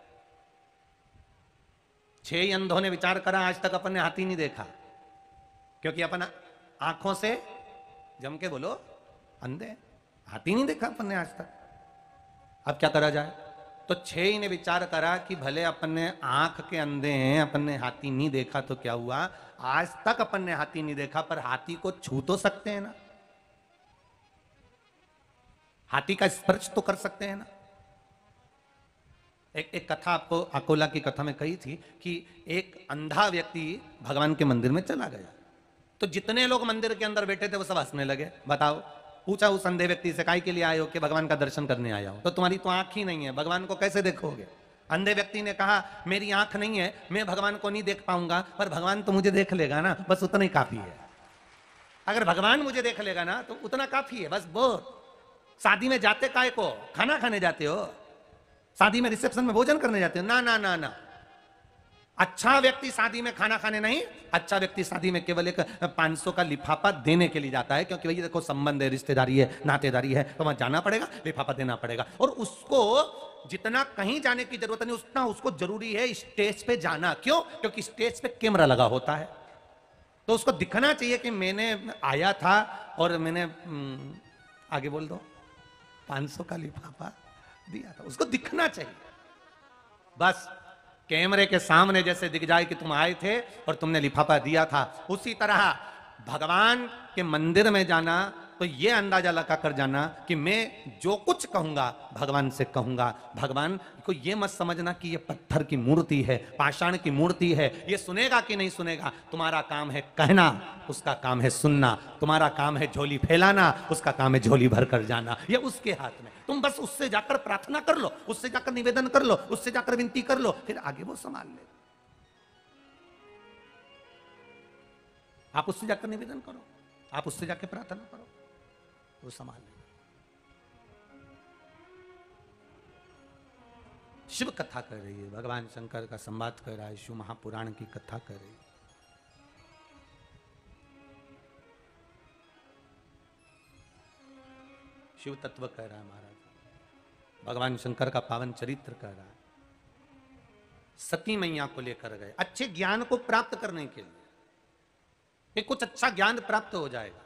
6 ही अंधों ने विचार करा आज तक अपन ने हाथी नहीं देखा, क्योंकि अपन आंखों से जम के बोलो अंधे, हाथी नहीं देखा अपन ने आज तक। अब क्या करा जाए? तो 6 ही ने विचार करा कि भले अपन ने आंख के अंधे हैं, अपन ने हाथी नहीं देखा तो क्या हुआ, आज तक अपन ने हाथी नहीं देखा, पर हाथी को छू तो सकते हैं ना, हाथी का स्पर्श तो कर सकते हैं ना। एक कथा आपको अकोला की कथा में कही थी कि एक अंधा व्यक्ति भगवान के मंदिर में चला गया, तो जितने लोग मंदिर के अंदर बैठे थे वो सब हंसने लगे। बताओ, पूछा उस अंधे व्यक्ति से काहे के लिए आए हो? कि भगवान का दर्शन करने आया हूं। तो तुम्हारी तो आंख ही नहीं है, भगवान को कैसे देखोगे? अंधे व्यक्ति ने कहा मेरी आंख नहीं है, मैं भगवान को नहीं देख पाऊंगा, पर भगवान तो मुझे देख लेगा ना, बस उतना ही काफी है। अगर भगवान मुझे देख लेगा ना तो उतना काफी है, बस बहुत। शादी में जाते काहे को? खाना खाने जाते हो, शादी में रिसेप्शन में भोजन करने जाते हो? ना ना ना ना। अच्छा व्यक्ति शादी में खाना खाने नहीं, अच्छा व्यक्ति शादी में केवल एक 500 का लिफाफा देने के लिए जाता है, क्योंकि भैया देखो संबंध है, रिश्तेदारी है, नातेदारी है, तो वहां जाना पड़ेगा, लिफाफा देना पड़ेगा। और उसको जितना कहीं जाने की जरूरत नहीं, उतना उसको जरूरी है स्टेज पे जाना। क्यों? क्योंकि स्टेज पे कैमरा लगा होता है, तो उसको दिखना चाहिए कि मैंने आया था और मैंने आगे बोल दो 500 का लिफाफा दिया था, उसको दिखना चाहिए। बस कैमरे के सामने जैसे दिख जाए कि तुम आए थे और तुमने लिफाफा दिया था, उसी तरह भगवान के मंदिर में जाना, तो ये अंदाजा लगा कर जाना कि मैं जो कुछ कहूंगा भगवान से कहूंगा। भगवान को ये मत समझना कि ये पत्थर की मूर्ति है, पाषाण की मूर्ति है, ये सुनेगा कि नहीं सुनेगा। तुम्हारा काम है कहना, उसका काम है सुनना। तुम्हारा काम है झोली फैलाना, उसका काम है झोली भर कर जाना। ये उसके हाथ में। तुम बस उससे जाकर प्रार्थना कर लो, उससे जाकर निवेदन कर लो, उससे जाकर विनती कर लो, फिर आगे वो संभाल ले। आप उससे जाकर निवेदन करो, आप उससे जाकर प्रार्थना करो, वो संभाल ले। शिव कथा कर रही है, भगवान शंकर का संवाद कर रहा है, शिव महापुराण की कथा कर रही है। शिव तत्व कह रहा है महाराज, भगवान शंकर का पावन चरित्र कह रहा है। सती मैया को लेकर गए अच्छे ज्ञान को प्राप्त करने के लिए, कि कुछ अच्छा ज्ञान प्राप्त हो जाएगा।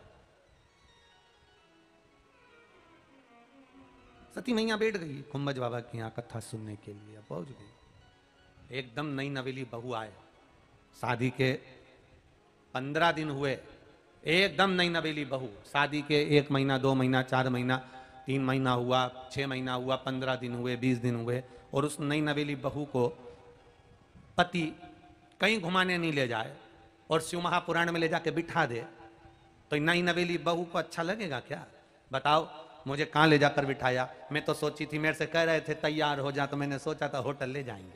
सती मैया बैठ गई कुंभज बाबा की यहां कथा सुनने के लिए, पहुंच गई। एकदम नई नवेली बहू आए, शादी के 15 दिन हुए, एकदम नई नवेली बहू। शादी के 1 महीना 2 महीना 4 महीना 3 महीना हुआ, 6 महीना हुआ, 15 दिन हुए, 20 दिन हुए, और उस नई नवेली बहू को पति कहीं घुमाने नहीं ले जाए और शिव महापुराण में ले जाके बिठा दे, तो नई नवेली बहू को अच्छा लगेगा क्या? बताओ, मुझे कहाँ ले जाकर बिठाया? मैं तो सोची थी, मेरे से कह रहे थे तैयार हो जा, तो मैंने सोचा था होटल ले जाएंगे,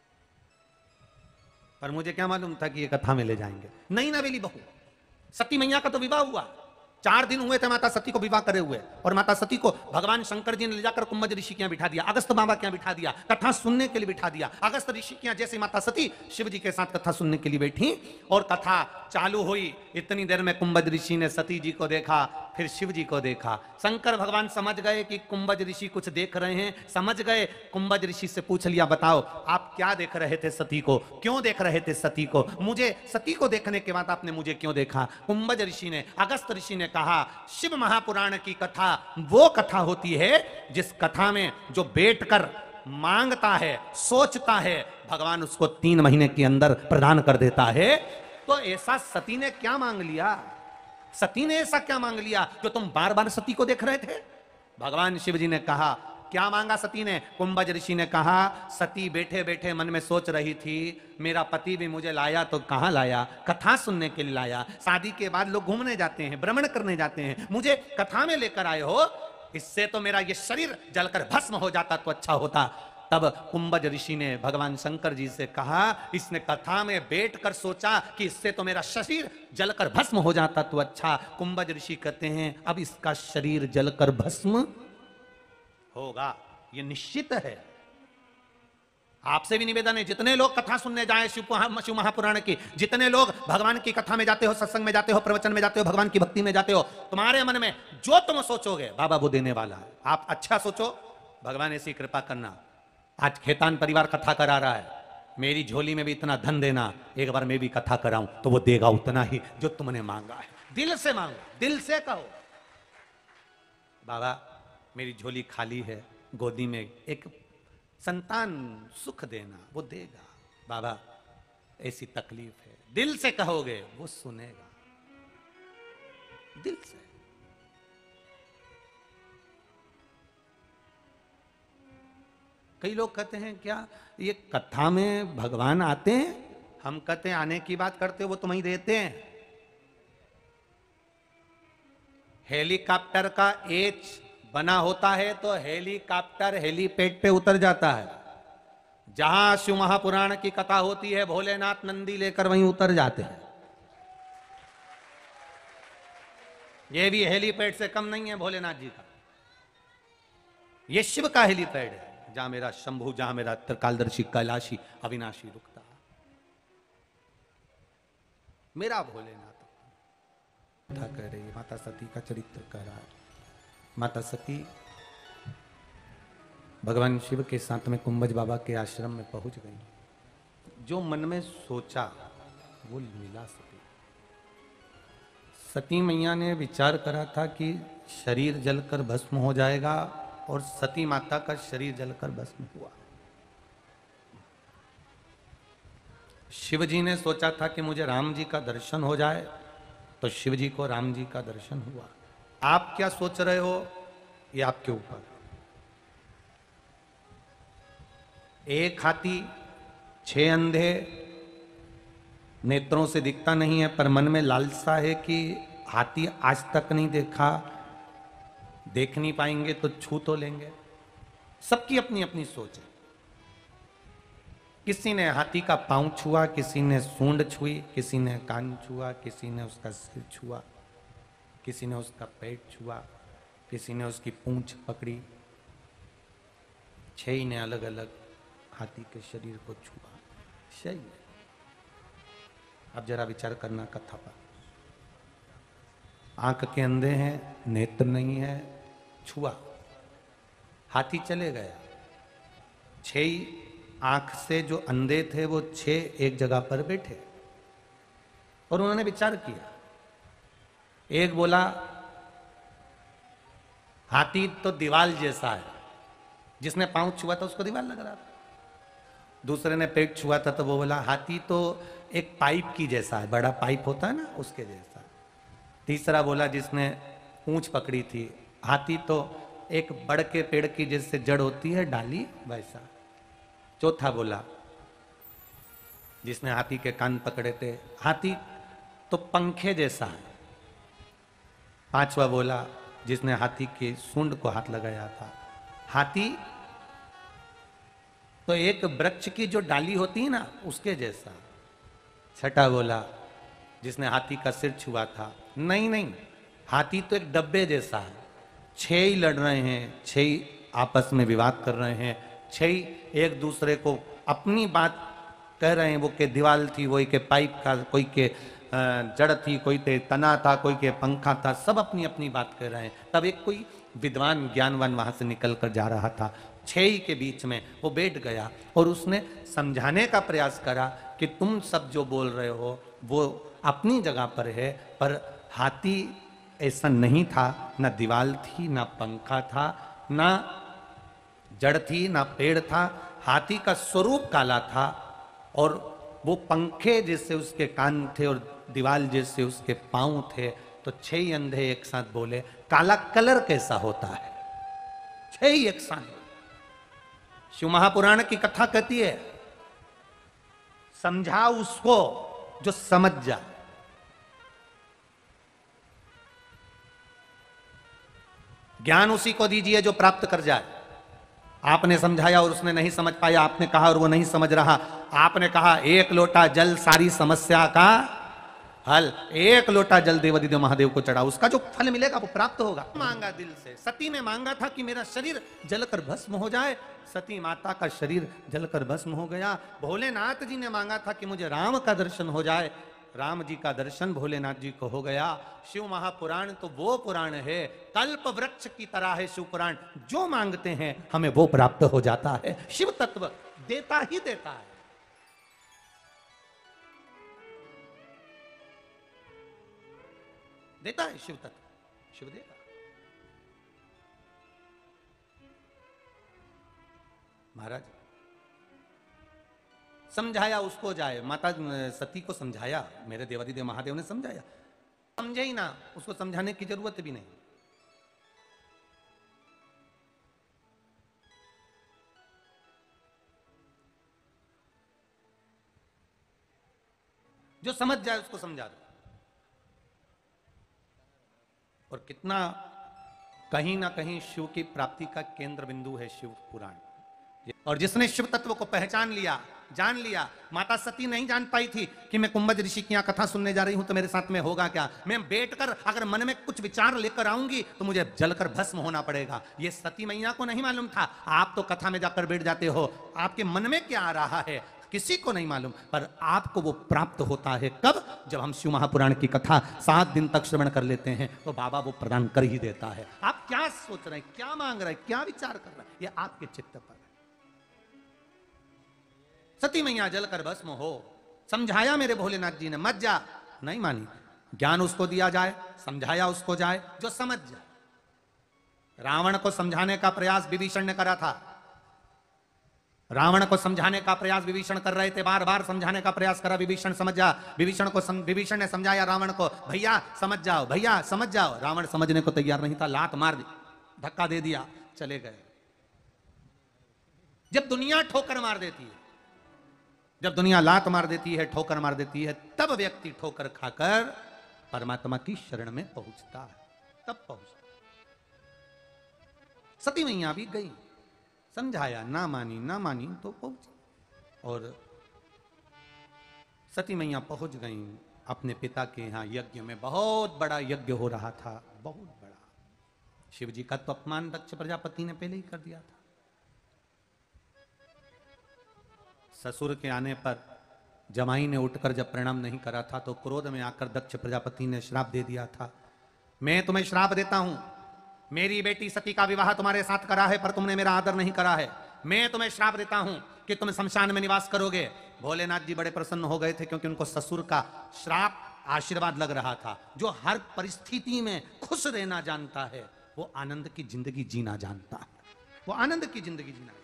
पर मुझे क्या मालूम था कि ये कथा में ले जाएंगे। नई नवेली बहू, सती मैया का तो विवाह हुआ, 4 दिन हुए थे माता सती को विवाह करे हुए, और माता सती को भगवान शंकर जी ने ले जाकर कुंभज ऋषि के यहाँ बिठा दिया, अगस्त बाबा के यहाँ बिठा दिया, कथा सुनने के लिए बिठा दिया। अगस्त ऋषि के यहाँ जैसे माता सती शिव जी के साथ कथा सुनने के लिए बैठी और कथा चालू हुई, इतनी देर में कुंभज ऋषि ने सती जी को देखा, फिर शिव जी को देखा। शंकर भगवान समझ गए कि कुंभज ऋषि कुछ देख रहे हैं, समझ गए। कुंभज ऋषि से पूछ लिया, बताओ आप क्या देख रहे थे सती को, क्यों देख रहे थे सती को? मुझे सती को देखने के बाद आपने मुझे क्यों देखा? कुंभज ऋषि ने, अगस्त ऋषि ने कहा, शिव महापुराण की कथा वो कथा होती है जिस कथा में जो बैठकर मांगता है, सोचता है, भगवान उसको 3 महीने के अंदर प्रदान कर देता है। तो ऐसा सती ने क्या मांग लिया? सती ने ऐसा क्या मांग लिया जो तुम बार बार सती को देख रहे थे? भगवान शिव जी ने कहा, क्या मांगा सती ने? कुंभज ऋषि ने कहा, सती बैठे बैठे मन में सोच रही थी, मेरा पति भी मुझे लाया तो कहां लाया? कथा सुनने के लिए लाया। शादी के बाद लोग घूमने जाते हैं, भ्रमण करने जाते हैं, मुझे कथा में लेकर आए हो, इससे तो मेरा ये शरीर जलकर भस्म हो जाता तो अच्छा होता। तब कुंभज ऋषि ने भगवान शंकर जी से कहा, इसने कथा में बैठकर सोचा कि इससे तो मेरा शरीर जलकर भस्म हो जाता तो अच्छा। कुंभज ऋषि कहते हैं, अब इसका शरीर जलकर भस्म होगा, ये निश्चित है। आपसे भी निवेदन है, जितने लोग कथा सुनने जाए शिव महापुराण की, जितने लोग भगवान की कथा में जाते हो, सत्संग में जाते हो, प्रवचन में जाते हो, भगवान की भक्ति में जाते हो, तुम्हारे मन में जो तुम सोचोगे बाबा वो देने वाला है। आप अच्छा सोचो, भगवान ऐसी कृपा करना। आज खेतान परिवार कथा करा रहा है, मेरी झोली में भी इतना धन देना, एक बार मैं भी कथा कराऊं तो वो देगा उतना ही जो तुमने मांगा है। दिल से मांगो, दिल से कहो, बाबा मेरी झोली खाली है, गोदी में एक संतान सुख देना, वो देगा। बाबा ऐसी तकलीफ है, दिल से कहोगे वो सुनेगा, दिल से। कई लोग कहते हैं क्या ये कथा में भगवान आते हैं? हम कहते हैं आने की बात करते हो, वो तुम्हें देते हैं। हेलीकॉप्टर का एच बना होता है तो हेलीकॉप्टर हेलीपैड पे उतर जाता है। जहां शिव महापुराण की कथा होती है, भोलेनाथ नंदी लेकर वहीं उतर जाते हैं। ये भी हेलीपैड से कम नहीं है भोलेनाथ जी का, ये शिव का हेलीपैड है, जहां मेरा शंभु, जहां मेरा त्रिकालदर्शी कैलाशी अविनाशी रुकता, मेरा भोलेनाथ कथा कह रही है, माता सती का चरित्र कह रहा है। माता सती भगवान शिव के साथ में कुंभज बाबा के आश्रम में पहुंच गई। जो मन में सोचा वो मिला। सती मैया ने विचार करा था कि शरीर जलकर भस्म हो जाएगा, और सती माता का शरीर जलकर भस्म हुआ। शिव जी ने सोचा था कि मुझे राम जी का दर्शन हो जाए, तो शिव जी को राम जी का दर्शन हुआ। आप क्या सोच रहे हो ये आपके ऊपर। एक हाथी, 6 अंधे, नेत्रों से दिखता नहीं है पर मन में लालसा है कि हाथी आज तक नहीं देखा, देख नहीं पाएंगे तो छू तो लेंगे। सबकी अपनी अपनी सोच है। किसी ने हाथी का पांव छुआ, किसी ने सूंड छुई, किसी ने कान छुआ, किसी ने उसका सिर छुआ, किसी ने उसका पेट छुआ, किसी ने उसकी पूंछ पकड़ी। 6 ने अलग अलग हाथी के शरीर को छुआ। सही है। अब जरा विचार करना कथा पर। आंख के अंधे हैं, नेत्र नहीं है, छुआ, हाथी चले गया। 6 आंख से जो अंधे थे वो 6 एक जगह पर बैठे और उन्होंने विचार किया। एक बोला हाथी तो दीवाल जैसा है, जिसने पांव छुआ था उसको दीवाल लग रहा था। दूसरे ने पेट छुआ था तो वो बोला हाथी तो एक पाइप की जैसा है, बड़ा पाइप होता है ना उसके जैसा। तीसरा बोला जिसने पूंछ पकड़ी थी, हाथी तो एक बड़ के पेड़ की जैसे जड़ होती है डाली वैसा। चौथा बोला जिसने हाथी के कान पकड़े थे, हाथी तो पंखे जैसा है। पांचवा बोला जिसने हाथी के सूंड को हाथ लगाया था, हाथी तो एक वृक्ष की जो डाली होती है ना उसके जैसा। छठा बोला जिसने हाथी का सिर छुआ था, नहीं नहीं, हाथी तो एक डब्बे जैसा है। 6 ही लड़ रहे हैं, 6 ही आपस में विवाद कर रहे हैं, 6 ही एक दूसरे को अपनी बात कह रहे हैं। वो के दीवाल थी, वही के पाइप का, कोई के जड़ थी, कोई के तना था, कोई के पंखा था, सब अपनी अपनी बात कह रहे हैं। तब एक कोई विद्वान ज्ञानवान वहां से निकल कर जा रहा था। 6 ही के बीच में वो बैठ गया और उसने समझाने का प्रयास करा कि तुम सब जो बोल रहे हो वो अपनी जगह पर है, पर हाथी ऐसा नहीं था, ना दीवाल थी, ना पंखा था, ना जड़ थी, ना पेड़ था। हाथी का स्वरूप काला था और वो पंखे जैसे उसके कान थे और दीवाल जैसे उसके पांव थे। तो 6 ही अंधे एक साथ बोले काला कलर कैसा होता है। 6 ही एक साथ। शिव महापुराण की कथा कहती है समझा उसको जो समझ जाए। ज्ञान उसी को दीजिए जो प्राप्त कर जाए। आपने समझाया और उसने नहीं समझ पाया, आपने कहा और वो नहीं समझ रहा। आपने कहा 1 लोटा जल सारी समस्या का हल, 1 लोटा जल देवादिदेव महादेव को चढ़ा, उसका जो फल मिलेगा वो प्राप्त होगा। मांगा दिल से, सती ने मांगा था कि मेरा शरीर जलकर भस्म हो जाए, सती माता का शरीर जलकर भस्म हो गया। भोलेनाथ जी ने मांगा था कि मुझे राम का दर्शन हो जाए, राम जी का दर्शन भोलेनाथ जी को हो गया। शिव महापुराण तो वो पुराण है, कल्प वृक्ष की तरह है शिव पुराण। जो मांगते हैं हमें वो प्राप्त हो जाता है। शिव तत्व देता ही देता है। देता है शिव तत्व, शिव देता। महाराज समझाया उसको जाए, माता सती को समझाया, मेरे देवादिदेव महादेव ने समझाया, समझे ही ना, उसको समझाने की जरूरत भी नहीं। जो समझ जाए उसको समझा दो। और कितना कहीं ना कहीं शिव की प्राप्ति का केंद्र बिंदु है शिव पुराण। और जिसने शिव तत्व को पहचान लिया, जान लिया। माता सती नहीं जान पाई थी कि मैं कुंभज ऋषि की यहाँ कथा सुनने जा रही हूं तो मेरे साथ में होगा क्या। मैं बैठकर अगर मन में कुछ विचार लेकर आऊंगी तो मुझे जलकर भस्म होना पड़ेगा। ये सती मैया को नहीं मालूम था। आप तो कथा में जाकर बैठ जाते हो, आपके मन में क्या आ रहा है किसी को नहीं मालूम, पर आपको वो प्राप्त होता है कब, जब हम शिव महापुराण की कथा 7 दिन तक श्रवण कर लेते हैं तो बाबा वो प्रदान कर ही देता है। आप क्या सोच रहे हैं, क्या मांग रहे हैं, क्या विचार कर रहे हैं, ये आपके चित्त पर। सती मैया जलकर भस्म हो, समझाया मेरे भोलेनाथ जी ने, मत जा, नहीं मानी। ज्ञान उसको दिया जाए, समझाया उसको जाए जो समझ जाए। रावण को समझाने का प्रयास विभीषण ने करा था। रावण को समझाने का प्रयास विभीषण कर रहे थे, बार बार समझाने का प्रयास करा, विभीषण समझ जा, विभीषण ने समझाया रावण को, भैया समझ जाओ, भैया समझ जाओ। रावण समझने को तैयार नहीं था, लात मार दी, धक्का दे दिया, चले गए। जब दुनिया ठोकर मार देती है, जब दुनिया लात मार देती है, ठोकर मार देती है, तब व्यक्ति ठोकर खाकर परमात्मा की शरण में पहुंचता है, तब पहुंचता। सती मैया भी गई, समझाया, ना मानी तो पहुंची। और सती मैया पहुंच गई अपने पिता के यहां यज्ञ में। बहुत बड़ा यज्ञ हो रहा था, बहुत बड़ा। शिव जी का तो अपमान दक्ष प्रजापति ने पहले ही कर दिया था। ससुर के आने पर जमाई ने उठकर जब प्रणाम नहीं करा था तो क्रोध में आकर दक्ष प्रजापति ने श्राप दे दिया था, मैं तुम्हें श्राप देता हूं, मेरी बेटी सती का विवाह तुम्हारे साथ करा है पर तुमने मेरा आदर नहीं करा है, मैं तुम्हें श्राप देता हूं कि तुम शमशान में निवास करोगे। भोलेनाथ जी बड़े प्रसन्न हो गए थे क्योंकि उनको ससुर का श्राप आशीर्वाद लग रहा था। जो हर परिस्थिति में खुश रहना जानता है वो आनंद की जिंदगी जीना जानता है, वो आनंद की जिंदगी जीना।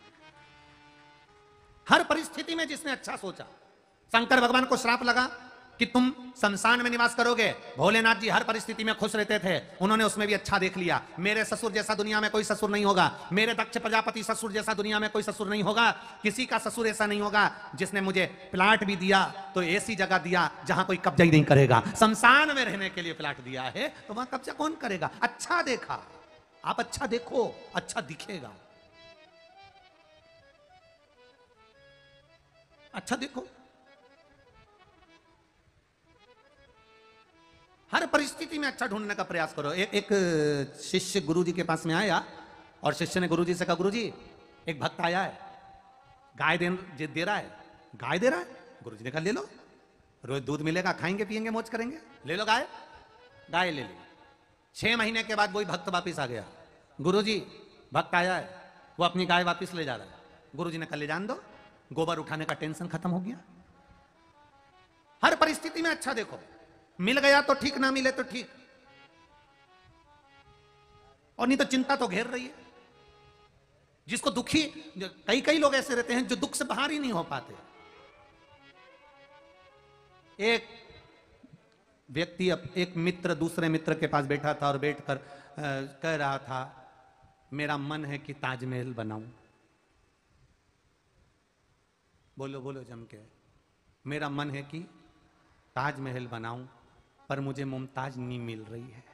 हर परिस्थिति में जिसने अच्छा सोचा। शंकर भगवान को श्राप लगा कि तुम शमशान में निवास करोगे, भोलेनाथ जी हर परिस्थिति में खुश रहते थे, उन्होंने उसमें भी अच्छा देख लिया। मेरे ससुर जैसा दुनिया में कोई ससुर नहीं होगा, मेरे दक्ष प्रजापति ससुर जैसा दुनिया में कोई ससुर नहीं होगा, किसी का ससुर ऐसा नहीं होगा जिसने मुझे प्लाट भी दिया तो ऐसी जगह दिया जहां कोई कब्जा ही नहीं करेगा। शमशान में रहने के लिए प्लाट दिया है तो वहां कब्जा कौन करेगा। अच्छा देखा, आप अच्छा देखो, अच्छा दिखेगा, अच्छा देखो। हर परिस्थिति में अच्छा ढूंढने का प्रयास करो। एक शिष्य गुरुजी के पास में आया और शिष्य ने गुरुजी से कहा, गुरुजी एक भक्त आया है, गाय दे रहा है, गाय दे रहा है। गुरुजी ने कहा ले लो, रोज दूध मिलेगा, खाएंगे पिएंगे मौज करेंगे, ले लो गाय। गाय ले ली। 6 महीने के बाद वही भक्त वापिस आ गया, गुरुजी भक्त आया है, वो अपनी गाय वापिस ले जा रहा है। गुरुजी ने कहा ले जान दो, गोबर उठाने का टेंशन खत्म हो गया। हर परिस्थिति में अच्छा देखो, मिल गया तो ठीक, ना मिले तो ठीक, और नहीं तो चिंता तो घेर रही है। जिसको दुखी, कई लोग ऐसे रहते हैं जो दुख से बाहर ही नहीं हो पाते। एक व्यक्ति, एक मित्र दूसरे मित्र के पास बैठा था और बैठकर कह रहा था, मेरा मन है कि ताजमहल बनाऊं। बोलो बोलो जम के, मेरा मन है कि ताजमहल बनाऊं पर मुझे मुमताज नहीं मिल रही है।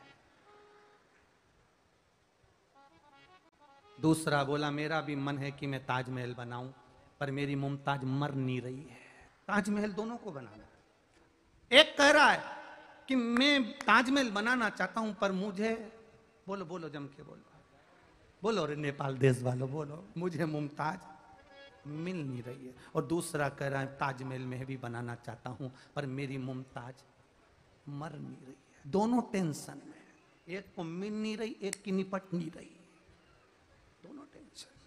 दूसरा बोला, मेरा भी मन है कि मैं ताजमहल बनाऊं पर मेरी मुमताज मर नहीं रही है। ताजमहल दोनों को बनाना। एक कह रहा है कि मैं ताजमहल बनाना चाहता हूं पर मुझे, बोलो बोलो जम के बोलो, बोलो रे नेपाल देश वालों बोलो, मुझे मुमताज मिल नहीं रही है। और दूसरा कह रहा है ताजमहल मैं भी बनाना चाहता हूं पर मेरी मुमताज मर नहीं रही है। दोनों टेंशन में, एक को मिल नहीं रही, एक की निपट नहीं रही, दोनों टेंशन में।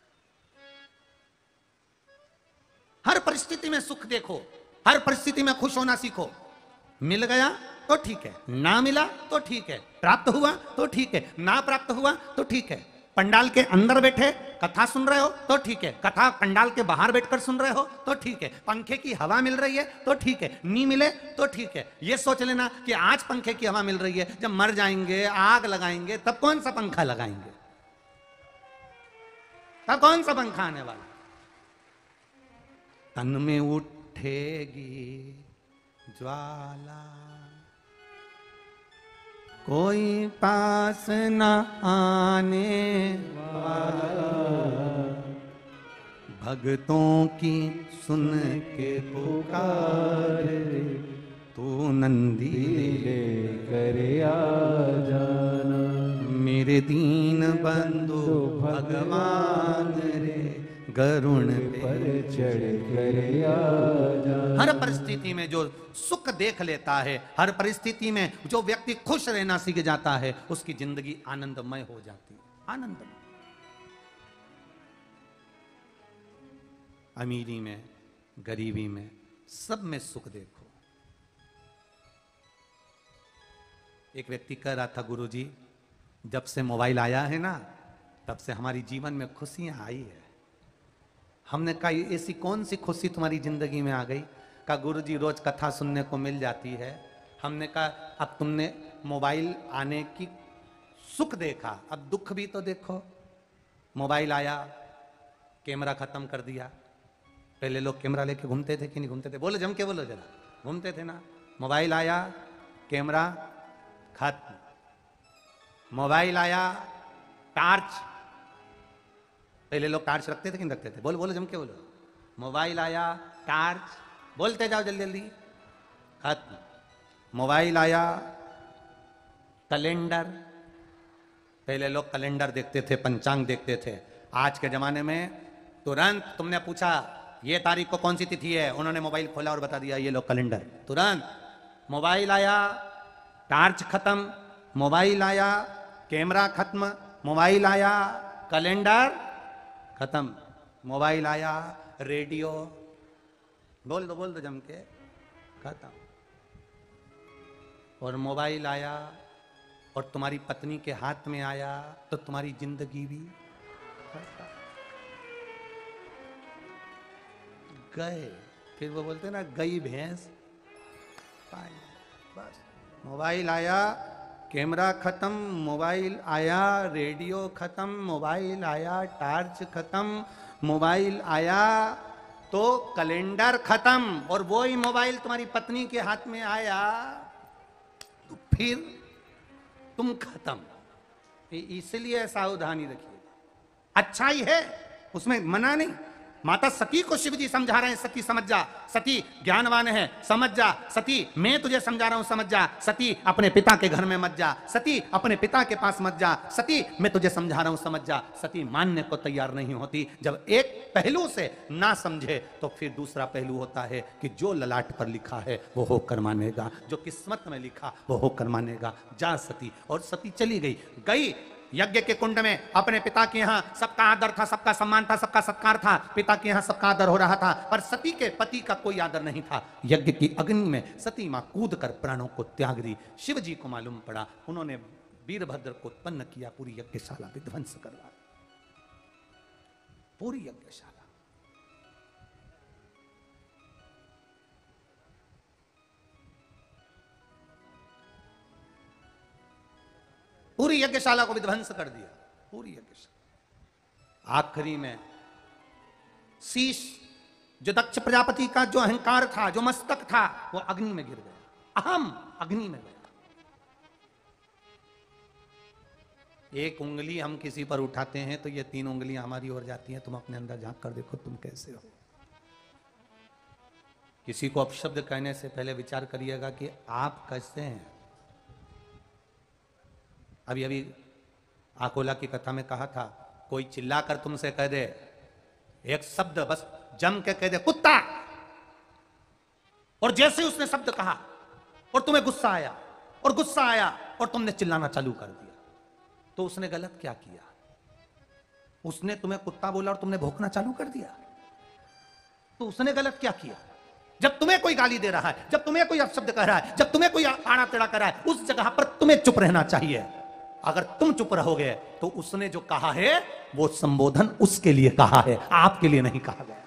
हर परिस्थिति में सुख देखो, हर परिस्थिति में खुश होना सीखो। मिल गया तो ठीक है, ना मिला तो ठीक है, प्राप्त हुआ तो ठीक है, ना प्राप्त हुआ तो ठीक है। पंडाल के अंदर बैठे कथा सुन रहे हो तो ठीक है, कथा पंडाल के बाहर बैठकर सुन रहे हो तो ठीक है, पंखे की हवा मिल रही है तो ठीक है, नहीं मिले तो ठीक है। ये सोच लेना कि आज पंखे की हवा मिल रही है, जब मर जाएंगे, आग लगाएंगे, तब कौन सा पंखा लगाएंगे, तब कौन सा पंखा आने वाला। तन में उठेगी ज्वाला, कोई पास न आने वाला, भक्तों की सुन के पुकार, तू नंदी ले कर आ जाना, मेरे दीन बंधु भगवान रे, गरुण पर चढ़ कर आ जाना। हर परिस्थिति में जो सुख देख लेता है, हर परिस्थिति में जो व्यक्ति खुश रहना सीख जाता है, उसकी जिंदगी आनंदमय हो जाती है, आनंदमय। अमीरी में, गरीबी में, सब में सुख देखो। एक व्यक्ति कह रहा था, गुरुजी जब से मोबाइल आया है ना, तब से हमारी जीवन में खुशियां आई है, हमने कहा ये ऐसी कौन सी खुशी तुम्हारी जिंदगी में आ गई? कहा गुरुजी रोज कथा सुनने को मिल जाती है। हमने कहा अब तुमने मोबाइल आने की सुख देखा, अब दुख भी तो देखो। मोबाइल आया, कैमरा खत्म कर दिया। पहले लोग कैमरा लेके घूमते थे कि नहीं घूमते थे? बोलो जम के बोलो जरा, घूमते थे ना। मोबाइल आया, कैमरा खत्म। मोबाइल आया, टार्च, पहले लोग टार्च रखते थे कि नहीं रखते थे? बोलो बोलो जम के बोलो। मोबाइल आया, टार्च, बोलते जाओ जल्दी जल्दी, खत्म। मोबाइल आया, कैलेंडर, पहले लोग कैलेंडर देखते थे, पंचांग देखते थे। आज के जमाने में तुरंत तुमने पूछा ये तारीख को कौन सी तिथि है, उन्होंने मोबाइल खोला और बता दिया ये लो कैलेंडर। तुरंत मोबाइल आया, टार्च खत्म, मोबाइल आया, कैमरा खत्म, मोबाइल आया, कैलेंडर खत्म, मोबाइल आया, रेडियो, बोल दो जम के, खत्म। और मोबाइल आया और तुम्हारी पत्नी के हाथ में आया तो तुम्हारी जिंदगी भी गए। फिर वो बोलते ना गई भैंस पानी। बस मोबाइल आया, कैमरा खत्म, मोबाइल आया, रेडियो खत्म, मोबाइल आया, टार्च खत्म, मोबाइल आया तो कैलेंडर खत्म। और वो ही मोबाइल तुम्हारी पत्नी के हाथ में आया तो फिर तुम खत्म। इसलिए सावधानी रखिए। अच्छा ही है, उसमें मना नहीं। माता सती को शिव जी समझा रहे हैं, सती समझ जा, सती ज्ञानवान है समझ जा, सती मैं तुझे समझा रहा हूं समझ जा, सती अपने पिता के घर में मत जा, सती अपने पिता के पास मत जा, सती मैं तुझे समझा रहा हूं समझ जा। सती मानने को तैयार नहीं होती। जब एक पहलू से ना समझे तो फिर दूसरा पहलू होता है कि जो ललाट पर लिखा है वो होकर मानेगा, जो किस्मत में लिखा वो होकर मानेगा। जा सती। और सती चली गई यज्ञ के कुंड में। अपने पिता के यहाँ सबका आदर था, सबका सम्मान था, सबका सत्कार था, पिता के यहाँ सबका आदर हो रहा था, पर सती के पति का कोई आदर नहीं था। यज्ञ की अग्नि में सती मां कूद कर प्राणों को त्याग दी। शिव जी को मालूम पड़ा, उन्होंने वीरभद्र को उत्पन्न किया, पूरी यज्ञशाला विध्वंस करवा, पूरी यज्ञशाला। पूरी यज्ञशाला को विध्वंस कर दिया, पूरी यज्ञशाला। आखिरी में शीश, जो दक्ष प्रजापति का जो अहंकार था, जो मस्तक था, वो अग्नि में गिर गया। अहम अग्नि में गया। एक उंगली हम किसी पर उठाते हैं तो ये 3 उंगलियां हमारी ओर जाती हैं। तुम अपने अंदर झांक कर देखो तुम कैसे हो। किसी को अपशब्द कहने से पहले विचार करिएगा कि आप कैसे हैं। अभी आकोला की कथा में कहा था, कोई चिल्लाकर तुमसे कह दे एक शब्द, बस जम के कह दे कुत्ता, और जैसे ही उसने शब्द कहा और तुम्हें गुस्सा आया और तुमने चिल्लाना चालू कर दिया, तो उसने गलत क्या किया? उसने तुम्हें कुत्ता बोला और तुमने भौंकना चालू कर दिया, तो उसने गलत क्या किया? जब तुम्हें कोई गाली दे रहा है, जब तुम्हें कोई अपशब्द कह रहा है, जब तुम्हें कोई आड़ा टेढ़ा कर रहा है, उस जगह पर तुम्हें चुप रहना चाहिए। अगर तुम चुप रहोगे तो उसने जो कहा है वो संबोधन उसके लिए कहा है, आपके लिए नहीं कहा गया।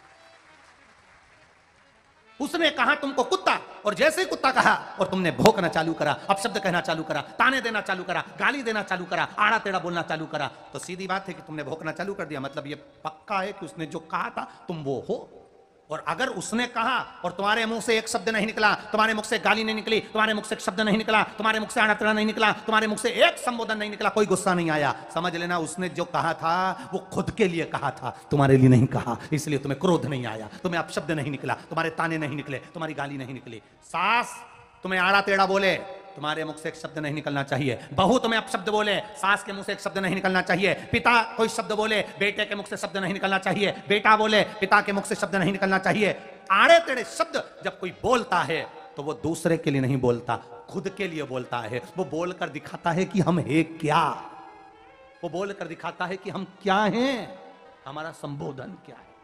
उसने कहा तुमको कुत्ता, और जैसे ही कुत्ता कहा और तुमने भौंकना चालू करा, अपशब्द कहना चालू करा, ताने देना चालू करा, गाली देना चालू करा, आड़ा टेढ़ा बोलना चालू करा, तो सीधी बात है कि तुमने भौंकना चालू कर दिया। मतलब ये पक्का है कि उसने जो कहा था तुम वो हो। और अगर उसने कहा और तुम्हारे मुंह से एक शब्द नहीं निकला, तुम्हारे मुख से गाली नहीं निकली, तुम्हारे मुख से एक शब्द नहीं निकला, तुम्हारे मुख से आड़ा टेढ़ा नहीं निकला, तुम्हारे मुख से एक संबोधन नहीं निकला, कोई गुस्सा नहीं आया, समझ लेना उसने जो कहा था वो खुद के लिए कहा था, तुम्हारे लिए नहीं कहा। इसलिए तुम्हें क्रोध नहीं आया, तुम्हें अपशब्द नहीं निकला, तुम्हारे ताने नहीं निकले, तुम्हारी गाली नहीं निकली। सास तुम्हें आड़ा टेढ़ा बोले, तुम्हारे मुख से एक शब्द नहीं निकलना चाहिए। बहू तुम्हें अपशब्द बोले, सास के मुंह से एक शब्द नहीं निकलना चाहिए। पिता कोई शब्द बोले, बेटे के मुख से शब्द नहीं निकलना चाहिए। बेटा बोले, पिता के मुख से शब्द नहीं निकलना चाहिए। आड़े टेढ़े शब्द जब कोई बोलता है तो वो दूसरे के लिए नहीं बोलता, खुद के लिए बोलता है। वो बोलकर दिखाता है कि हम हैं क्या, वो बोलकर दिखाता है कि हम क्या हैं, हमारा संबोधन क्या है।